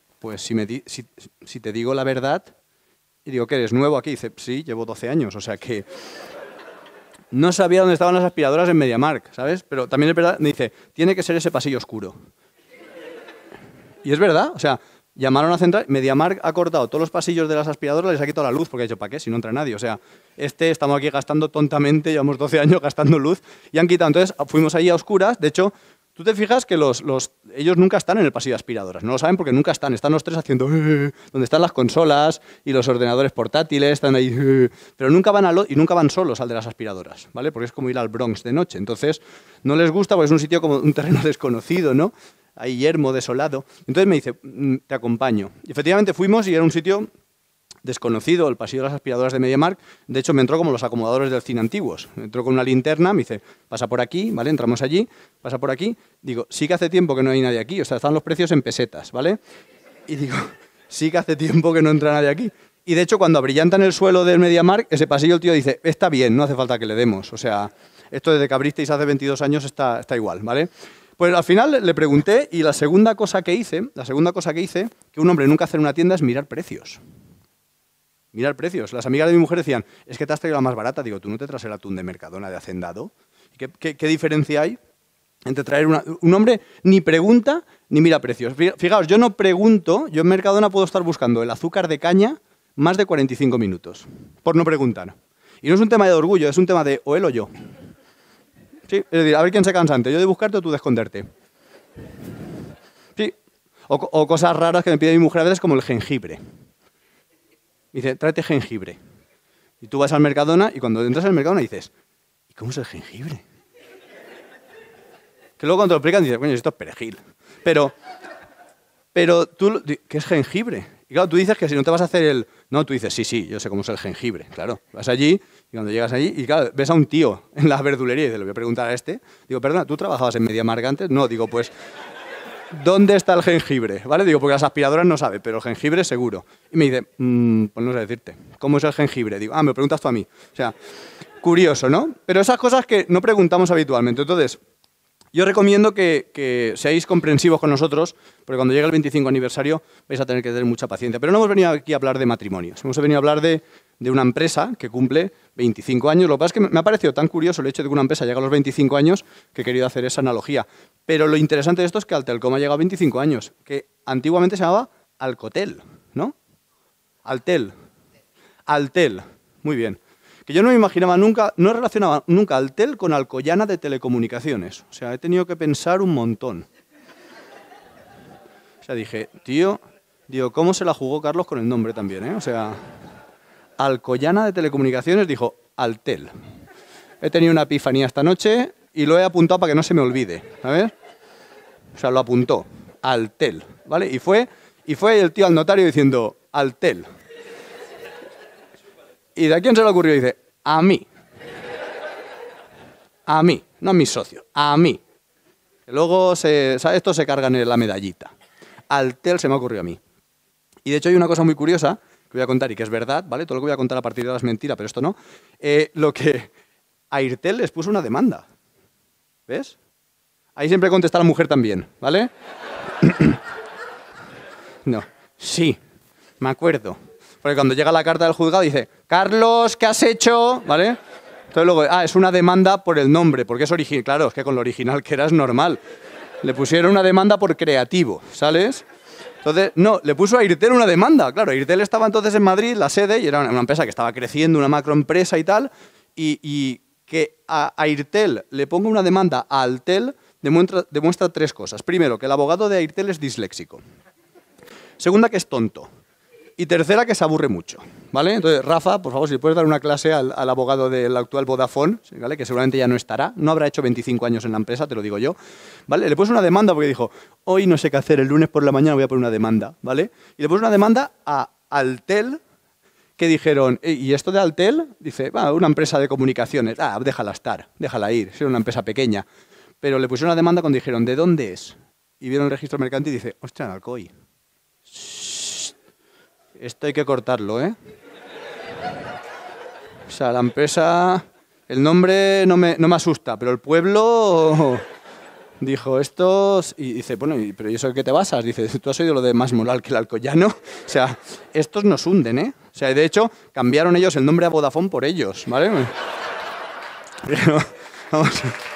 D: si te digo la verdad. Y digo, ¿qué eres nuevo aquí? Dice, sí, llevo 12 años, o sea que no sabía dónde estaban las aspiradoras en MediaMarkt, ¿sabes? Pero también es verdad, me dice, tiene que ser ese pasillo oscuro. Y es verdad, o sea, llamaron a Central, MediaMarkt ha cortado todos los pasillos de las aspiradoras, les ha quitado la luz, porque ha dicho, ¿para qué? Si no entra nadie, o sea, estamos aquí gastando tontamente, llevamos 12 años gastando luz, y han quitado. Entonces, fuimos ahí a oscuras, de hecho, tú te fijas que ellos nunca están en el pasillo de aspiradoras, no lo saben porque nunca están los 3 haciendo donde están las consolas y los ordenadores portátiles, están ahí, pero nunca van solos al de las aspiradoras, ¿vale? Porque es como ir al Bronx de noche, entonces no les gusta porque es un sitio como un terreno desconocido, ¿no? Ahí yermo, desolado. Entonces me dice, te acompaño. Y efectivamente fuimos y era un sitio desconocido, el pasillo de las aspiradoras de MediaMarkt. De hecho, me entró como los acomodadores del cine antiguos. Me entró con una linterna, me dice, pasa por aquí, ¿vale? Entramos allí, pasa por aquí. Digo, sí que hace tiempo que no hay nadie aquí. O sea, están los precios en pesetas, ¿vale? Y digo, sí que hace tiempo que no entra nadie aquí. Y de hecho, cuando abrillantan el suelo del MediaMarkt, ese pasillo el tío dice, está bien, no hace falta que le demos. O sea, esto desde que abristeis hace 22 años está igual, ¿vale? Pues al final le pregunté y la segunda cosa que hice, que un hombre nunca hace en una tienda es mirar precios. Mirar precios. Las amigas de mi mujer decían, es que te has traído la más barata. Digo, ¿tú no te traes el atún de Mercadona de Hacendado? ¿Qué diferencia hay entre traer un hombre ni pregunta ni mira precios? Fijaos, yo no pregunto, yo en Mercadona puedo estar buscando el azúcar de caña más de 45 minutos, por no preguntar. Y no es un tema de orgullo, es un tema de o él o yo. Sí, es decir, a ver quién se cansa antes, yo de buscarte o tú de esconderte. Sí, o cosas raras que me pide mi mujer a veces como el jengibre. Dice, tráete jengibre. Y tú vas al Mercadona y cuando entras al Mercadona dices, ¿y cómo es el jengibre? Que luego cuando te lo explican dices, coño, esto es perejil. Pero tú, ¿qué es jengibre? Y claro, tú dices que si no te vas a hacer el... No, tú dices, sí, yo sé cómo es el jengibre. Claro, vas allí y cuando llegas allí, y claro, ves a un tío en la verdulería y dices, le voy a preguntar a este. Digo, perdona, ¿tú trabajabas en MediaMarkt antes? No, digo, pues, ¿dónde está el jengibre? ¿Vale? Digo, porque las aspiradoras no sabe, pero el jengibre seguro. Y me dice, pues no sé decirte, ¿cómo es el jengibre? Digo, me preguntas tú a mí. O sea, curioso, ¿no? Pero esas cosas que no preguntamos habitualmente. Entonces, yo recomiendo que seáis comprensivos con nosotros, porque cuando llegue el 25 aniversario vais a tener que tener mucha paciencia. Pero no hemos venido aquí a hablar de matrimonios, hemos venido a hablar de una empresa que cumple 25 años. Lo que pasa es que me ha parecido tan curioso el hecho de que una empresa llegue a los 25 años que he querido hacer esa analogía. Pero lo interesante de esto es que Altelcom ha llegado a 25 años, que antiguamente se llamaba Alcotel, ¿no? Altel. Muy bien. Que yo no me imaginaba nunca, no relacionaba nunca Altel con Alcoyana de Telecomunicaciones. O sea, he tenido que pensar un montón. O sea, dije, tío, digo, ¿cómo se la jugó Carlos con el nombre también, eh? O sea, Alcoyana de Telecomunicaciones dijo Altel. He tenido una epifanía esta noche y lo he apuntado para que no se me olvide, ¿sabes? O sea, lo apuntó, Altel, ¿vale? Y fue el tío al notario diciendo, Altel. ¿Y de a quién se le ocurrió? Dice, a mí. A mí, no a mis socios, a mí. Que luego, estos se cargan en la medallita. Altel se me ha ocurrido a mí. Y de hecho hay una cosa muy curiosa que voy a contar y que es verdad, ¿vale? Todo lo que voy a contar a partir de ahora es mentira, pero esto no. Lo que Airtel les puso una demanda. ¿Ves? Ahí siempre contesta la mujer también, ¿vale? No. Sí, me acuerdo. Porque cuando llega la carta del juzgado dice, Carlos, ¿qué has hecho? ¿Vale? Entonces luego, es una demanda por el nombre, porque es original. Claro, es que con lo original que era es normal. Le pusieron una demanda por creativo, ¿sabes? Entonces, no, le puso a Airtel una demanda. Claro, Airtel estaba entonces en Madrid, la sede, y era una empresa que estaba creciendo, una macroempresa y tal, y que a Airtel le ponga una demanda a Altel demuestra tres cosas. Primero, que el abogado de Airtel es disléxico. Segunda, que es tonto. Y tercera, que se aburre mucho, ¿vale? Entonces, Rafa, por favor, si puedes dar una clase al abogado del actual Vodafone, ¿vale? Que seguramente ya no estará, no habrá hecho 25 años en la empresa, te lo digo yo, ¿vale? Le puso una demanda porque dijo, hoy no sé qué hacer, el lunes por la mañana voy a poner una demanda, ¿vale? Y le puso una demanda a Altel, que dijeron, ¿y esto de Altel? Dice, una empresa de comunicaciones, déjala estar, déjala ir, es una empresa pequeña. Pero le pusieron una demanda cuando dijeron, ¿de dónde es? Y vieron el registro mercantil y dice, ostras, en Alcoy. Esto hay que cortarlo, ¿eh? O sea, la empresa... El nombre no me asusta, pero el pueblo... Dijo, estos... Y dice, bueno, ¿pero y eso de qué te basas? Dice, ¿tú has oído lo de más moral que el alcoyano? O sea, estos nos hunden, ¿eh? O sea, de hecho, cambiaron ellos el nombre a Vodafone por ellos, ¿vale? Pero, vamos...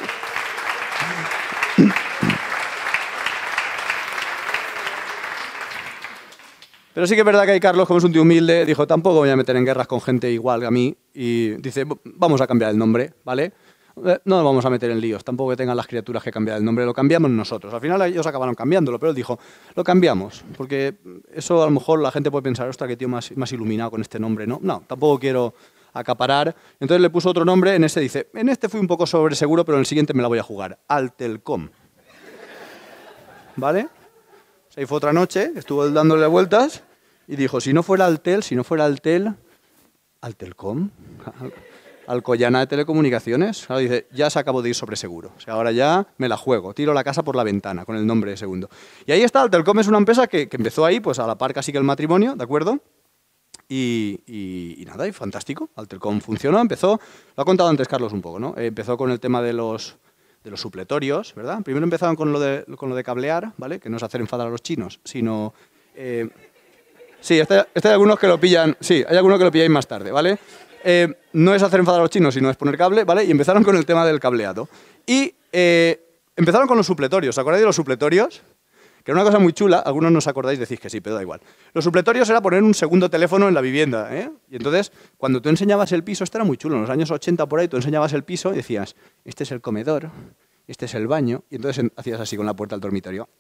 D: Pero sí que es verdad que hay Carlos, como es un tío humilde, dijo, tampoco voy a meter en guerras con gente igual que a mí. Y dice, vamos a cambiar el nombre, ¿vale? No nos vamos a meter en líos, tampoco que tengan las criaturas que cambiar el nombre, lo cambiamos nosotros. Al final ellos acabaron cambiándolo, pero él dijo, lo cambiamos, porque eso a lo mejor la gente puede pensar, ostras, qué tío más iluminado con este nombre, ¿no? No, tampoco quiero acaparar. Entonces le puso otro nombre, en este dice, en este fui un poco sobreseguro, pero en el siguiente me la voy a jugar, Altelcom. ¿Vale? O sea, ahí fue otra noche, estuvo dándole vueltas y dijo, si no fuera Altel, Altelcom, Alcoyana de Telecomunicaciones. Ahora dice, ya se acabó de ir sobre seguro. O sea, ahora ya me la juego, tiro la casa por la ventana con el nombre de segundo. Y ahí está, Altelcom es una empresa que empezó ahí, pues a la par casi que el matrimonio, ¿de acuerdo? Y nada, y fantástico. Altelcom funcionó, empezó, lo ha contado antes Carlos un poco, ¿no? Empezó con el tema de los supletorios, ¿verdad? Primero empezaron con lo de cablear, ¿vale? Que no es hacer enfadar a los chinos, sino... sí, hay algunos que lo pillan, sí, hay algunos que lo pilláis más tarde, ¿vale? No es hacer enfadar a los chinos, sino es poner cable, ¿vale? Y empezaron con el tema del cableado. Y empezaron con los supletorios, ¿os acordáis de los supletorios? Que era una cosa muy chula, algunos no os acordáis, decís que sí, pero da igual. Los supletorios era poner un segundo teléfono en la vivienda, ¿eh? Y entonces, cuando tú enseñabas el piso, esto era muy chulo, en los años 80 por ahí, tú enseñabas el piso y decías, este es el comedor, este es el baño, y entonces hacías así con la puerta del dormitorio.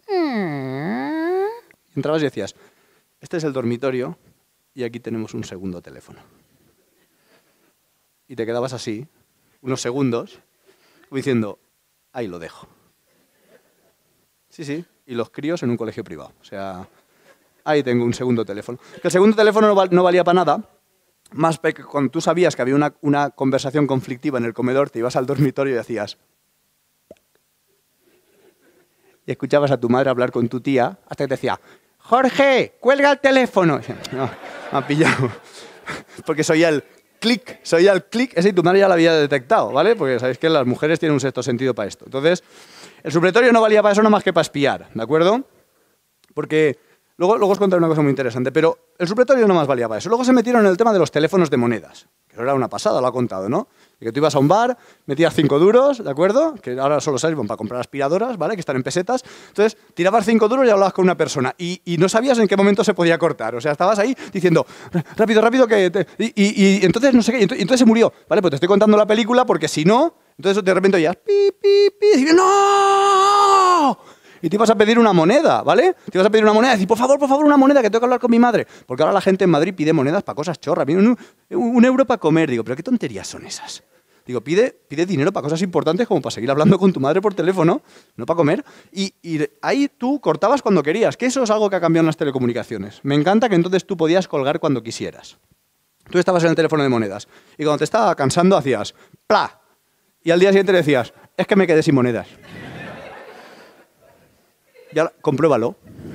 D: Y entrabas y decías, este es el dormitorio y aquí tenemos un segundo teléfono. Y te quedabas así, unos segundos, diciendo, ahí lo dejo. Sí, sí. Y los críos en un colegio privado. O sea, ahí tengo un segundo teléfono. Que el segundo teléfono no valía para nada, más que cuando tú sabías que había una conversación conflictiva en el comedor, te ibas al dormitorio y hacías... Y escuchabas a tu madre hablar con tu tía hasta que te decía, Jorge, cuelga el teléfono. No, me ha pillado. Porque soy el clic, ese y tu madre ya lo había detectado, ¿vale? Porque sabéis que las mujeres tienen un sexto sentido para esto. Entonces... el supletorio no valía para eso nada más que para espiar, ¿de acuerdo? Porque luego os contaré una cosa muy interesante, pero el supletorio no más valía para eso. Luego se metieron en el tema de los teléfonos de monedas, que eso era una pasada, lo ha contado, ¿no? Y que tú ibas a un bar, metías 5 duros, ¿de acuerdo? Que ahora solo sirven para comprar aspiradoras, ¿vale? Que están en pesetas. Entonces, tirabas 5 duros y hablabas con una persona y no sabías en qué momento se podía cortar. O sea, estabas ahí diciendo, rápido, rápido, y entonces no sé qué, y entonces se murió. Vale, pues te estoy contando la película porque si no... entonces de repente oías, pi, pi, pi, y dices, ¡no! Y te ibas a pedir una moneda, ¿vale? Te ibas a pedir una moneda y decir, por favor, una moneda, que tengo que hablar con mi madre. Porque ahora la gente en Madrid pide monedas para cosas chorras. Un euro para comer. Digo, ¿pero qué tonterías son esas? Digo, pide dinero para cosas importantes como para seguir hablando con tu madre por teléfono, no para comer. Y ahí tú cortabas cuando querías, que eso es algo que ha cambiado en las telecomunicaciones. Me encanta que entonces tú podías colgar cuando quisieras. Tú estabas en el teléfono de monedas y cuando te estaba cansando hacías, ¡pla! Y al día siguiente le decías, es que me quedé sin monedas. Ya, compruébalo.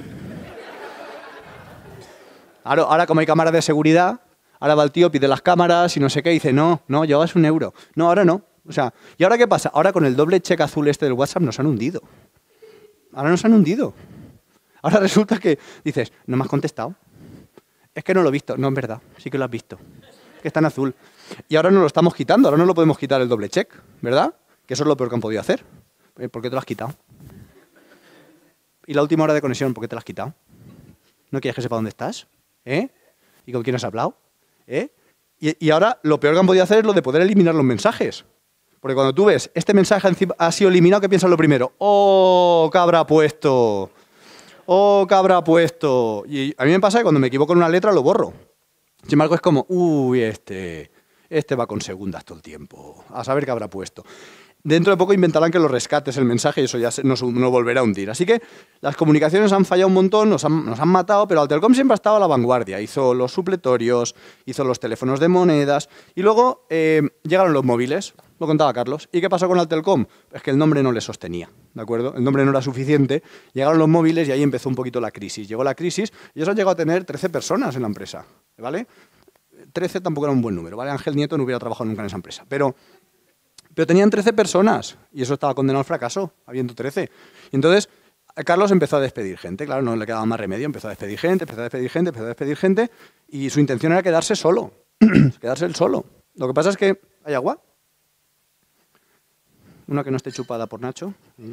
D: Ahora como hay cámaras de seguridad, ahora va el tío, pide las cámaras y no sé qué, y dice, no, llevas un euro. No, ahora no. O sea, ¿y ahora qué pasa? Ahora con el doble cheque azul este del WhatsApp nos han hundido. Ahora nos han hundido. Ahora resulta que dices, no me has contestado. Es que no lo he visto. No, es verdad, sí que lo has visto. Que está en azul. Y ahora no lo estamos quitando, ahora no lo podemos quitar el doble check, ¿verdad? Que eso es lo peor que han podido hacer. ¿Por qué te lo has quitado? ¿Y la última hora de conexión, por qué te la has quitado? ¿No quieres que sepa dónde estás? ¿Eh? ¿Y con quién has hablado? ¿Eh? Y ahora lo peor que han podido hacer es lo de poder eliminar los mensajes. Porque cuando tú ves, este mensaje ha sido eliminado, ¿qué piensas lo primero? ¡Oh, qué habrá puesto! ¡Oh, qué habrá puesto! Y a mí me pasa que cuando me equivoco en una letra lo borro. Sin embargo, es como, uy, este va con segundas todo el tiempo. A saber qué habrá puesto. Dentro de poco inventarán que lo rescates el mensaje y eso ya nos volverá a hundir. Así que las comunicaciones han fallado un montón, nos han matado, pero Altelcom siempre ha estado a la vanguardia. Hizo los supletorios, hizo los teléfonos de monedas y luego llegaron los móviles, lo contaba Carlos. ¿Y qué pasó con Altelcom? Es que el nombre no le sostenía, ¿de acuerdo? El nombre no era suficiente, llegaron los móviles y ahí empezó un poquito la crisis. Llegó la crisis y eso llegó a tener 13 personas en la empresa, ¿vale? 13 tampoco era un buen número, ¿vale? Ángel Nieto no hubiera trabajado nunca en esa empresa, pero tenían 13 personas y eso estaba condenado al fracaso, habiendo 13. Y entonces Carlos empezó a despedir gente, claro, no le quedaba más remedio, empezó a despedir gente y su intención era quedarse solo, quedarse él solo. Lo que pasa es que hay agua, una que no esté chupada por Nacho.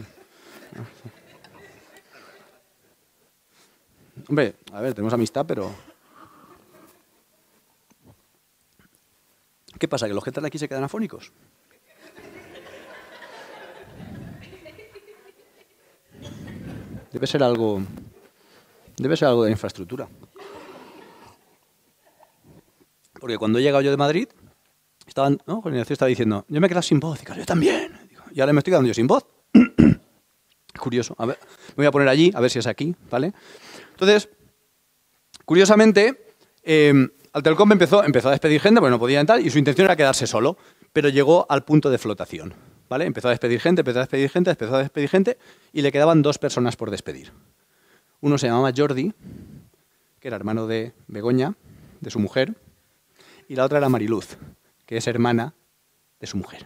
D: Hombre, a ver, tenemos amistad, pero... ¿Qué pasa? ¿Que los jetas de aquí se quedan afónicos? Debe ser algo de infraestructura. Porque cuando he llegado yo de Madrid, Juan Ignacio estaba diciendo, yo me he quedado sin voz. Y claro, yo también. Y ahora me estoy quedando yo sin voz. Curioso. A ver, me voy a poner allí, a ver si es aquí, ¿vale? Entonces, curiosamente, Altelcom empezó a despedir gente, porque no podía entrar, y su intención era quedarse solo, pero llegó al punto de flotación. ¿Vale? Empezó a despedir gente, y le quedaban 2 personas por despedir. Uno se llamaba Jordi, que era hermano de Begoña, de su mujer, y la otra era Mariluz, que es hermana de su mujer.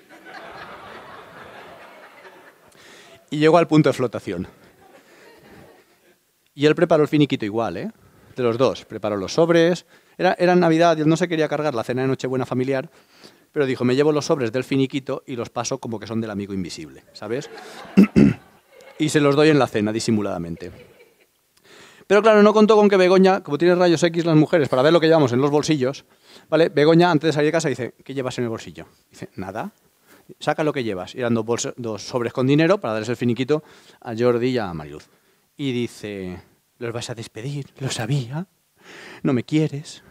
D: Y llegó al punto de flotación. Y él preparó el finiquito igual, ¿eh? De los dos. Preparó los sobres. Era Navidad y él no se quería cargar la cena de Nochebuena familiar, pero dijo, me llevo los sobres del finiquito y los paso como que son del amigo invisible, ¿sabes? Y se los doy en la cena, disimuladamente. Pero claro, no contó con que Begoña, como tiene rayos X las mujeres, para ver lo que llevamos en los bolsillos, ¿vale? Begoña, antes de salir de casa, dice, ¿qué llevas en el bolsillo? Dice, nada. Saca lo que llevas. Y eran dos sobres con dinero para darles el finiquito a Jordi y a Mariluz. Y dice, ¿los vas a despedir? Lo sabía. ¿No me quieres?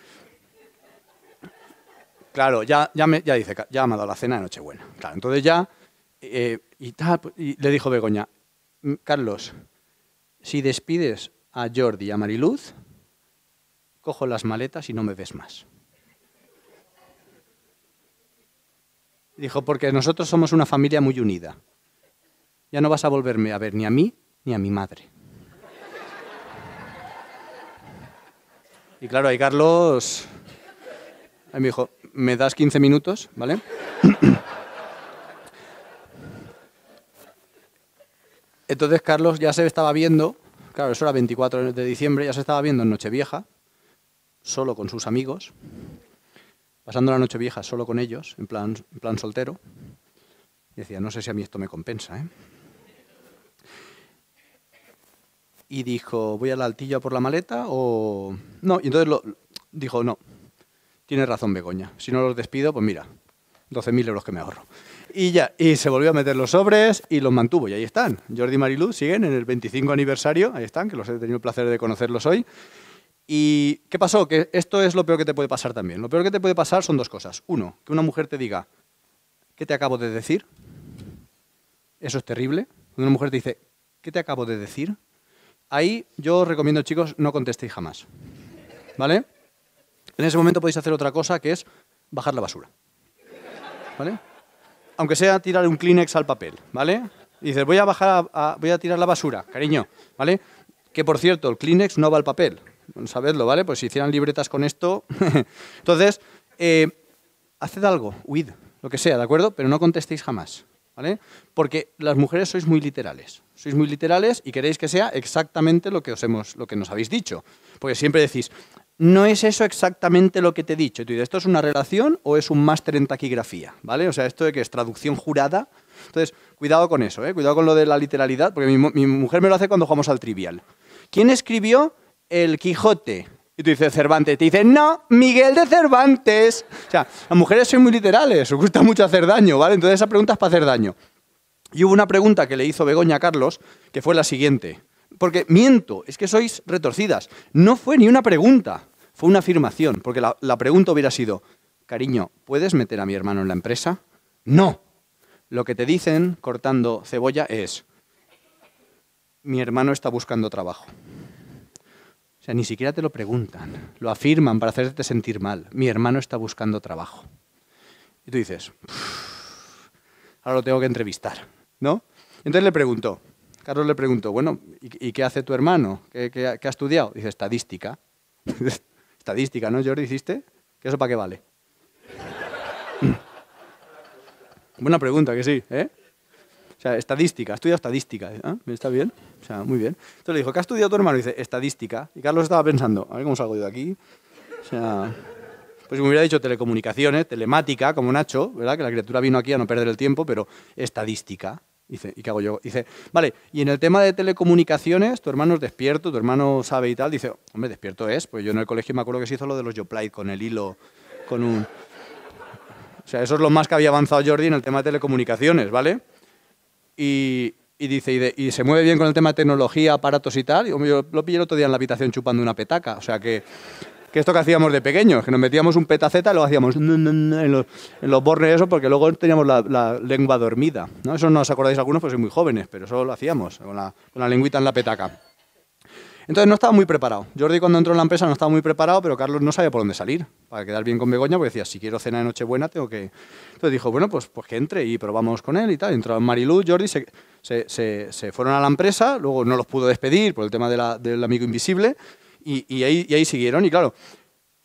D: Claro, ya me ha dado la cena de Nochebuena. Claro, entonces ya, y le dijo Begoña, Carlos, si despides a Jordi y a Mariluz, cojo las maletas y no me ves más. Dijo, porque nosotros somos una familia muy unida. Ya no vas a volverme a ver ni a mí ni a mi madre. Y claro, ahí Carlos ahí me dijo, ¿me das 15 minutos? ¿Vale? Entonces Carlos ya se estaba viendo, claro, eso era 24 de diciembre, ya se estaba viendo en Nochevieja, solo con sus amigos, pasando la Nochevieja solo con ellos, en plan soltero. Y decía, no sé si a mí esto me compensa, ¿eh? Y dijo, ¿voy a la Altilla por la maleta o...? No, y entonces dijo, no, tiene razón Begoña. Si no los despido, pues mira, 12.000 euros que me ahorro. Y ya, y se volvió a meter los sobres y los mantuvo. Y ahí están. Jordi y Mariluz siguen en el 25 aniversario. Ahí están, que los he tenido el placer de conocerlos hoy. ¿Y qué pasó? Que esto es lo peor que te puede pasar también. Lo peor que te puede pasar son dos cosas. Uno, que una mujer te diga, ¿qué te acabo de decir? Eso es terrible. Cuando una mujer te dice, ¿qué te acabo de decir? Ahí yo os recomiendo, chicos, no contestéis jamás. ¿Vale? En ese momento podéis hacer otra cosa, que es bajar la basura. ¿Vale? Aunque sea tirar un Kleenex al papel, ¿vale? Y dices, voy a tirar la basura, cariño, ¿vale? Que, por cierto, el Kleenex no va al papel. Sabedlo, ¿vale? Pues si hicieran libretas con esto... Entonces, haced algo, huid, lo que sea, ¿de acuerdo? Pero no contestéis jamás, ¿vale? Porque las mujeres sois muy literales. Sois muy literales y queréis que sea exactamente lo que nos habéis dicho. Porque siempre decís, no es eso exactamente lo que te he dicho. Y tú dices, ¿esto es una relación o es un máster en taquigrafía? ¿Vale? O sea, ¿esto de que es traducción jurada? Entonces, cuidado con eso, ¿eh? Cuidado con lo de la literalidad, porque mi mujer me lo hace cuando jugamos al Trivial. ¿Quién escribió El Quijote? Y tú dices, Cervantes. Te dice, no, Miguel de Cervantes. O sea, las mujeres son muy literales, os gusta mucho hacer daño, ¿vale? Entonces esa pregunta es para hacer daño. Y hubo una pregunta que le hizo Begoña a Carlos, que fue la siguiente. Porque miento, es que sois retorcidas. No fue ni una pregunta, fue una afirmación. Porque la pregunta hubiera sido, cariño, ¿puedes meter a mi hermano en la empresa? No. Lo que te dicen, cortando cebolla, es, mi hermano está buscando trabajo. O sea, ni siquiera te lo preguntan, lo afirman para hacerte sentir mal. Mi hermano está buscando trabajo. Y tú dices, ahora lo tengo que entrevistar, ¿no? Entonces Carlos le preguntó, bueno, ¿y qué hace tu hermano? ¿Qué ha estudiado? Dice, estadística. Estadística, ¿no, Jordi? ¿Hiciste? ¿Que eso para qué vale? Buena pregunta, que sí, ¿eh? O sea, estadística, ha estudiado estadística. ¿Ah? ¿Está bien? O sea, muy bien. Entonces le dijo, ¿qué ha estudiado tu hermano? Y dice, estadística. Y Carlos estaba pensando, a ver cómo salgo yo de aquí. O sea, pues me hubiera dicho telecomunicaciones, telemática, como Nacho, ¿verdad? Que la criatura vino aquí a no perder el tiempo, pero estadística. Dice, ¿y qué hago yo? Dice, vale, y en el tema de telecomunicaciones, tu hermano es despierto, tu hermano sabe y tal. Dice, hombre, despierto es, pues yo en el colegio me acuerdo que se hizo lo de los Yoplait con el hilo, con un... O sea, eso es lo más que había avanzado Jordi en el tema de telecomunicaciones, ¿vale? Y dice, y se mueve bien con el tema de tecnología, aparatos y tal. Y yo lo pillé el otro día en la habitación chupando una petaca. O sea, que esto que hacíamos de pequeños, que nos metíamos un petaceta y lo hacíamos en los bornes eso, porque luego teníamos la lengua dormida, ¿no? Eso no os acordáis algunos porque sois muy jóvenes, pero eso lo hacíamos, con la lengüita en la petaca. Entonces no estaba muy preparado. Jordi cuando entró en la empresa no estaba muy preparado, pero Carlos no sabía por dónde salir para quedar bien con Begoña, porque decía, si quiero cena de Nochebuena tengo que... Entonces dijo, bueno, pues que entre y probamos con él y tal. Entró Mariluz, Jordi, se fueron a la empresa, luego no los pudo despedir por el tema del amigo invisible y ahí siguieron. Y claro,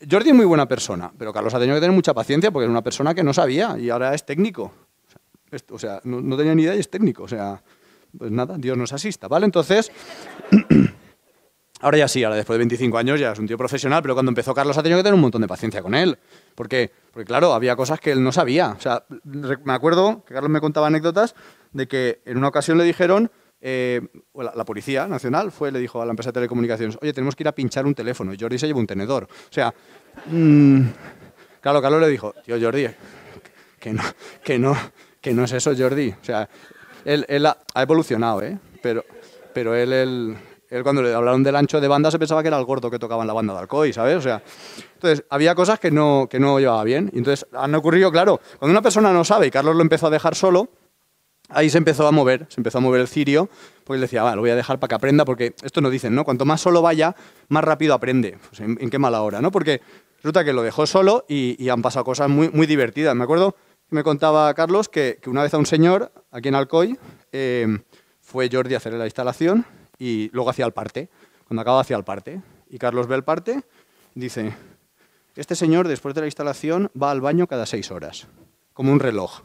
D: Jordi es muy buena persona, pero Carlos ha tenido que tener mucha paciencia porque es una persona que no sabía y ahora es técnico. O sea, no tenía ni idea y es técnico. O sea, pues nada, Dios nos asista, ¿vale? Entonces, ahora ya sí, ahora después de 25 años ya es un tío profesional, pero cuando empezó Carlos ha tenido que tener un montón de paciencia con él. ¿Por qué? Porque claro, había cosas que él no sabía. O sea, me acuerdo que Carlos me contaba anécdotas de que en una ocasión le dijeron, la Policía Nacional le dijo a la empresa de telecomunicaciones, oye, tenemos que ir a pinchar un teléfono. Y Jordi se llevó un tenedor. O sea, claro, Carlos le dijo, tío Jordi, que no es eso, Jordi. O sea, él ha evolucionado, ¿eh? Pero él cuando le hablaron del ancho de banda se pensaba que era el gordo que tocaba en la banda de Alcoy, ¿sabes? O sea, entonces había cosas que no llevaba bien. Y entonces han ocurrido, claro, cuando una persona no sabe y Carlos lo empezó a dejar solo, ahí se empezó a mover el cirio, porque él decía, lo voy a dejar para que aprenda, porque esto nos dicen, ¿no? Cuanto más solo vaya, más rápido aprende. Pues, ¿en qué mala hora, no? Porque resulta que lo dejó solo y han pasado cosas muy, muy divertidas. Me acuerdo que me contaba Carlos que una vez a un señor, aquí en Alcoy, fue Jordi a hacerle la instalación y luego hacía el parte. Cuando acaba hacía el parte. Y Carlos ve el parte y dice, este señor después de la instalación va al baño cada 6 horas, como un reloj.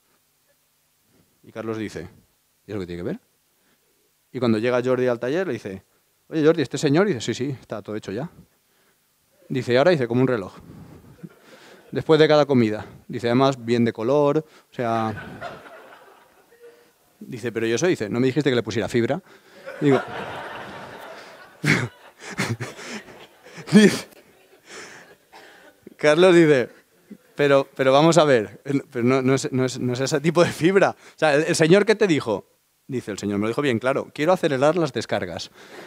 D: Y Carlos dice, ¿y eso qué tiene que ver? Y cuando llega Jordi al taller le dice, oye Jordi, ¿este señor? Y dice, sí, está todo hecho ya. Dice, y ahora dice, como un reloj. Después de cada comida. Dice, además, bien de color, o sea... Dice, pero ¿y eso? Dice, ¿no me dijiste que le pusiera fibra? Digo... Carlos dice... Pero vamos a ver, pero no es ese tipo de fibra. O sea, el señor ¿qué te dijo? Dice el señor, me lo dijo bien claro, quiero acelerar las descargas.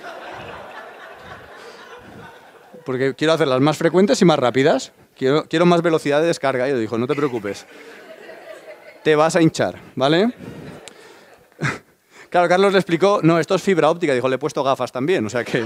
D: Porque quiero hacerlas más frecuentes y más rápidas. Quiero más velocidad de descarga. Y yo dijo, no te preocupes, te vas a hinchar, ¿vale? Claro, Carlos le explicó, no, esto es fibra óptica. Dijo, le he puesto gafas también, o sea que...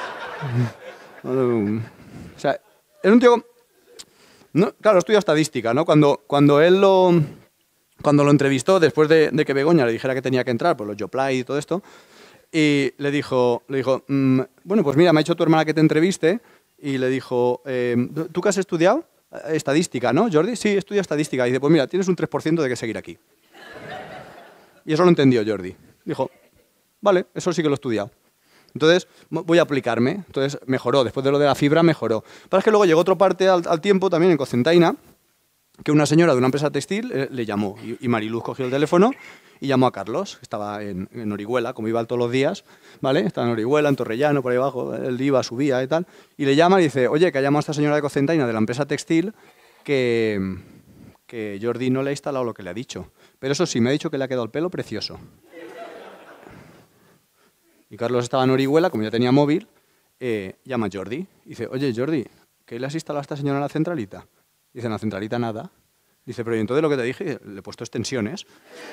D: O sea, es un tío... No, claro, estudia estadística, ¿no? Cuando él lo entrevistó, después de que Begoña le dijera que tenía que entrar, por los Joplay y todo esto, y le dijo, bueno, pues mira, me ha dicho tu hermana que te entreviste, y le dijo, ¿tú qué has estudiado? Estadística, ¿no, Jordi? Sí, estudia estadística. Y dice, pues mira, tienes un 3% de que seguir aquí. Y eso lo entendió Jordi. Dijo, vale, eso sí que lo he estudiado. Entonces, voy a aplicarme. Entonces, mejoró. Después de lo de la fibra, mejoró. Pero es que luego llegó otra parte al tiempo, también en Cocentaina, que una señora de una empresa textil le llamó. Y Mariluz cogió el teléfono y llamó a Carlos, que estaba en Orihuela, como iba todos los días, ¿vale? Estaba en Orihuela, en Torrellano, por ahí abajo. Él iba, subía y tal. Y le llama y dice, oye, que ha llamado a esta señora de Cocentaina, de la empresa textil, que Jordi no le ha instalado lo que le ha dicho. Pero eso sí, me ha dicho que le ha quedado el pelo precioso. Y Carlos estaba en Orihuela, como ya tenía móvil, llama a Jordi. Y dice, oye, Jordi, ¿qué le has instalado a esta señora en la centralita? Dice, en la centralita nada. Dice, pero ¿y entonces lo que te dije? Le he puesto extensiones.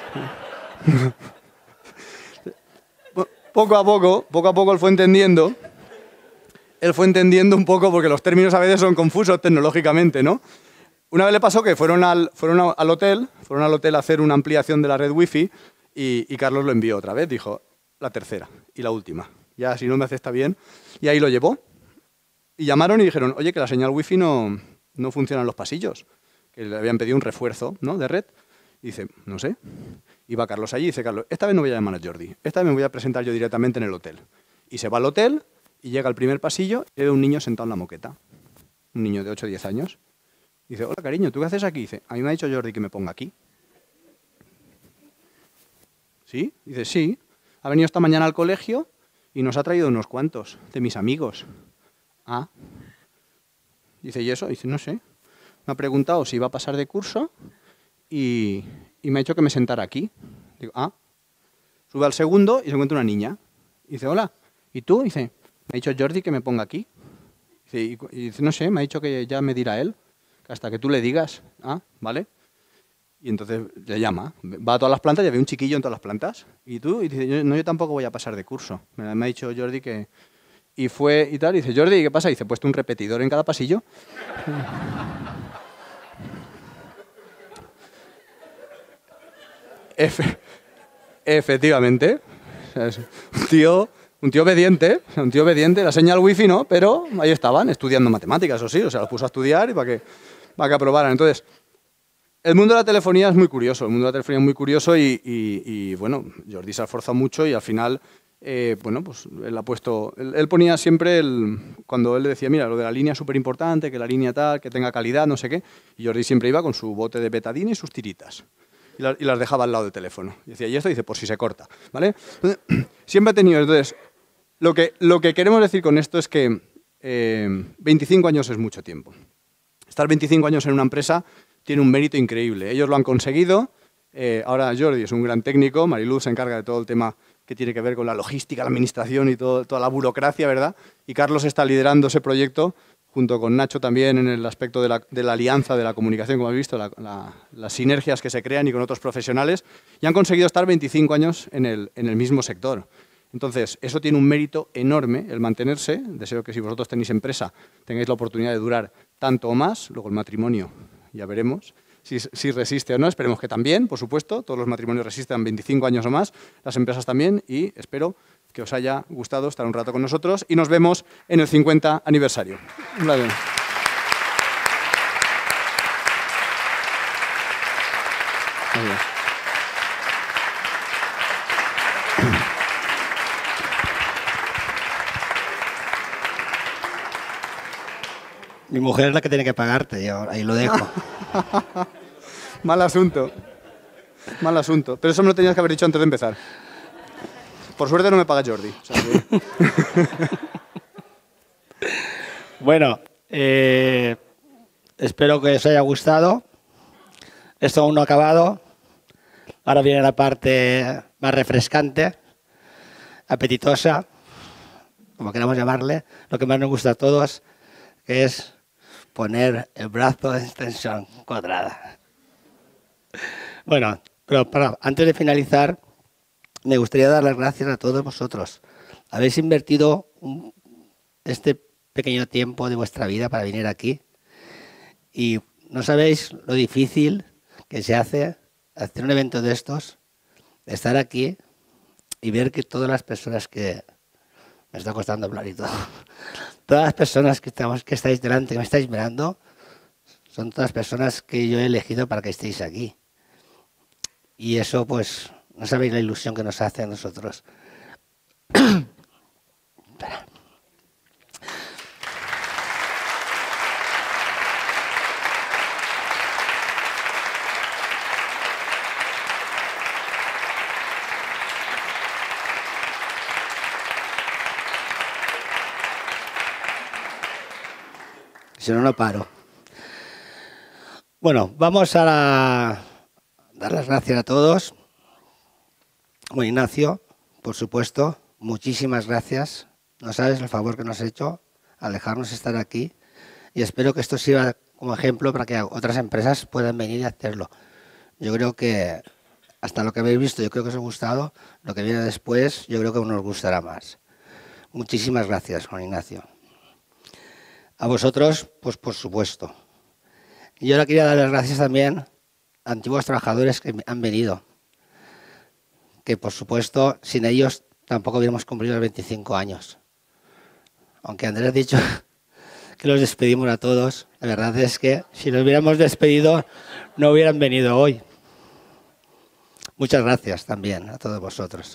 D: Poco a poco él fue entendiendo. Él fue entendiendo un poco, porque los términos a veces son confusos tecnológicamente, ¿no? Una vez le pasó que fueron al hotel a hacer una ampliación de la red wifi y Carlos lo envió otra vez. Dijo, la tercera y la última. Ya, si no me acepta bien. Y ahí lo llevó. Y llamaron y dijeron, oye, que la señal wifi no funciona en los pasillos. Que le habían pedido un refuerzo, ¿no?, de red. Y dice, no sé. Y va Carlos allí y dice, Carlos, esta vez no voy a llamar a Jordi. Esta vez me voy a presentar yo directamente en el hotel. Y se va al hotel y llega al primer pasillo y ve un niño sentado en la moqueta. Un niño de 8 o 10 años. Y dice, hola, cariño, ¿tú qué haces aquí? Dice, a mí me ha dicho Jordi que me ponga aquí. ¿Sí? Dice, sí. Ha venido esta mañana al colegio y nos ha traído unos cuantos de mis amigos. Ah. Dice, ¿y eso? Dice, no sé. Me ha preguntado si iba a pasar de curso y me ha dicho que me sentara aquí. Digo, ah. Sube al segundo y se encuentra una niña. Dice, hola. ¿Y tú? Dice, me ha dicho Jordi que me ponga aquí. Dice, y dice, no sé, me ha dicho que ya me dirá él. Hasta que tú le digas. Ah, ¿vale? Y entonces le llama, va a todas las plantas y ve un chiquillo en todas las plantas. ¿Y tú? Y dice, no, yo tampoco voy a pasar de curso. Me ha dicho Jordi que... Y fue y tal, y dice, Jordi, ¿qué pasa? Y dice, he puesto un repetidor en cada pasillo. Efectivamente. O sea, es un tío un tío obediente, la señal wifi no, pero ahí estaban, estudiando matemáticas, eso sí, o sea, los puso a estudiar y para que aprobaran. Entonces, el mundo de la telefonía es muy curioso, y bueno, Jordi se ha esforzado mucho y al final, bueno, pues él ponía siempre, cuando él le decía, mira, lo de la línea es súper importante, que la línea tal, que tenga calidad, no sé qué, y Jordi siempre iba con su bote de betadine y sus tiritas. Y las dejaba al lado del teléfono. Y decía, y esto dice, por si se corta, ¿vale? Entonces, siempre ha tenido, entonces, lo que queremos decir con esto es que 25 años es mucho tiempo. Estar 25 años en una empresa tiene un mérito increíble. Ellos lo han conseguido. Ahora Jordi es un gran técnico, Mariluz se encarga de todo el tema que tiene que ver con la logística, la administración y toda la burocracia, ¿verdad? Y Carlos está liderando ese proyecto junto con Nacho también en el aspecto de la alianza, de la comunicación, como habéis visto, las sinergias que se crean y con otros profesionales, y han conseguido estar 25 años en el mismo sector. Entonces, eso tiene un mérito enorme, el mantenerse. Deseo que si vosotros tenéis empresa, tengáis la oportunidad de durar tanto o más. Luego el matrimonio, ya veremos si resiste o no. Esperemos que también, por supuesto. Todos los matrimonios resistan 25 años o más, las empresas también, y espero que os haya gustado estar un rato con nosotros y nos vemos en el 50 aniversario. Un placer.
A: Mi mujer es la que tiene que pagarte, yo ahí lo dejo.
D: Mal asunto. Mal asunto. Pero eso me lo tenías que haber dicho antes de empezar. Por suerte no me paga Jordi. O sea que...
A: Bueno, espero que os haya gustado. Esto aún no ha acabado. Ahora viene la parte más refrescante, apetitosa, como queramos llamarle, lo que más nos gusta a todos, que es poner el brazo en extensión cuadrada. Bueno, pero antes de finalizar, me gustaría dar las gracias a todos vosotros. Habéis invertido este pequeño tiempo de vuestra vida para venir aquí y no sabéis lo difícil que se hace hacer un evento de estos, estar aquí y ver que todas las personas que... Me está costando hablar y todo. Todas las personas que estáis delante, que me estáis mirando, son todas personas que yo he elegido para que estéis aquí. Y eso, pues, no sabéis la ilusión que nos hace a nosotros. Espera. Si no, no paro. Bueno, vamos a dar las gracias a todos. Bueno, Ignacio, por supuesto, muchísimas gracias. No sabes el favor que nos has hecho al dejarnos estar aquí y espero que esto sirva como ejemplo para que otras empresas puedan venir y hacerlo. Yo creo que hasta lo que habéis visto, yo creo que os ha gustado. Lo que viene después, yo creo que nos gustará más. Muchísimas gracias, Juan Ignacio. A vosotros, pues por supuesto. Y ahora quería dar las gracias también a antiguos trabajadores que han venido, que por supuesto sin ellos tampoco hubiéramos cumplido los 25 años. Aunque Andrés ha dicho que los despedimos a todos, la verdad es que si los hubiéramos despedido no hubieran venido hoy. Muchas gracias también a todos vosotros.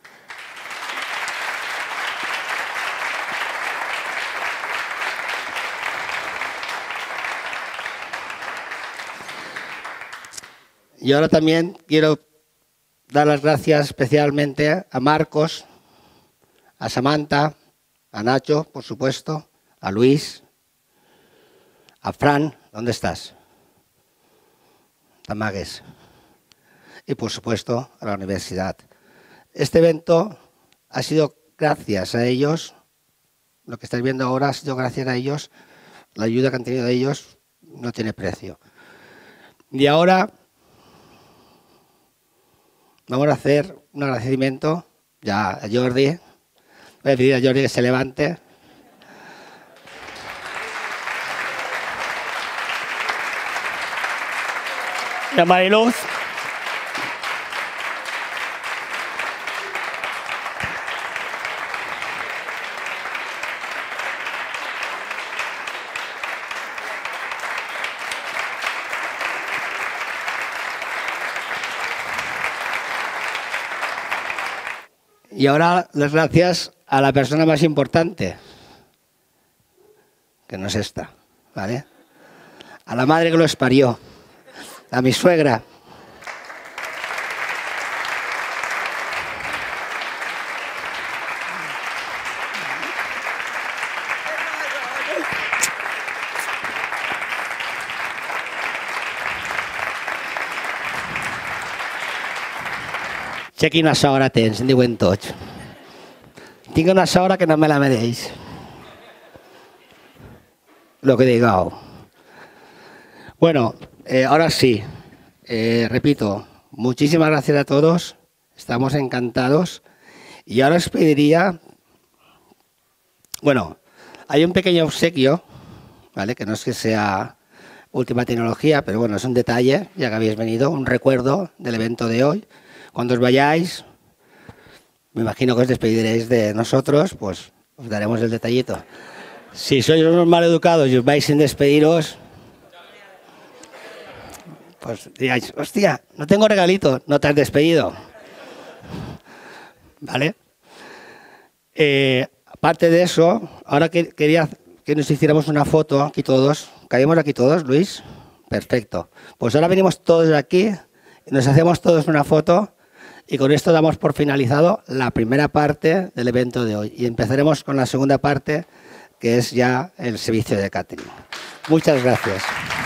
A: Y ahora también quiero dar las gracias especialmente a Marcos, a Samantha, a Nacho, por supuesto, a Luis, a Fran, ¿dónde estás? Tamagues. Y por supuesto a la universidad. Este evento ha sido gracias a ellos, lo que estáis viendo ahora ha sido gracias a ellos, la ayuda que han tenido ellos no tiene precio. Y ahora vamos a hacer un agradecimiento ya a Jordi. Voy a pedir a Jordi que se levante. Y a Mariluz. Y ahora las gracias a la persona más importante, que no es esta, ¿vale? A la madre que los parió, a mi suegra. Sé quina sogra tens, en diuen tots. Tinc una sogra que no me la mereix. Lo que digo. Bueno, ahora sí, repito, muchísimas gracias a todos, estamos encantados. Y ahora os pediría, bueno, hay un pequeño obsequio, ¿vale? Que no es que sea última tecnología, pero bueno, es un detalle, ya que habéis venido, un recuerdo del evento de hoy. Cuando os vayáis, me imagino que os despediréis de nosotros, pues os daremos el detallito. Si sois unos maleducados y os vais sin despediros, pues digáis, hostia, no tengo regalito, no te has despedido. ¿Vale? Aparte de eso, ahora quería que nos hiciéramos una foto aquí todos. ¿Caemos aquí todos, Luis? Perfecto. Pues ahora venimos todos aquí, nos hacemos todos una foto y con esto damos por finalizado la primera parte del evento de hoy. Y empezaremos con la segunda parte, que es ya el servicio de catering. Muchas gracias.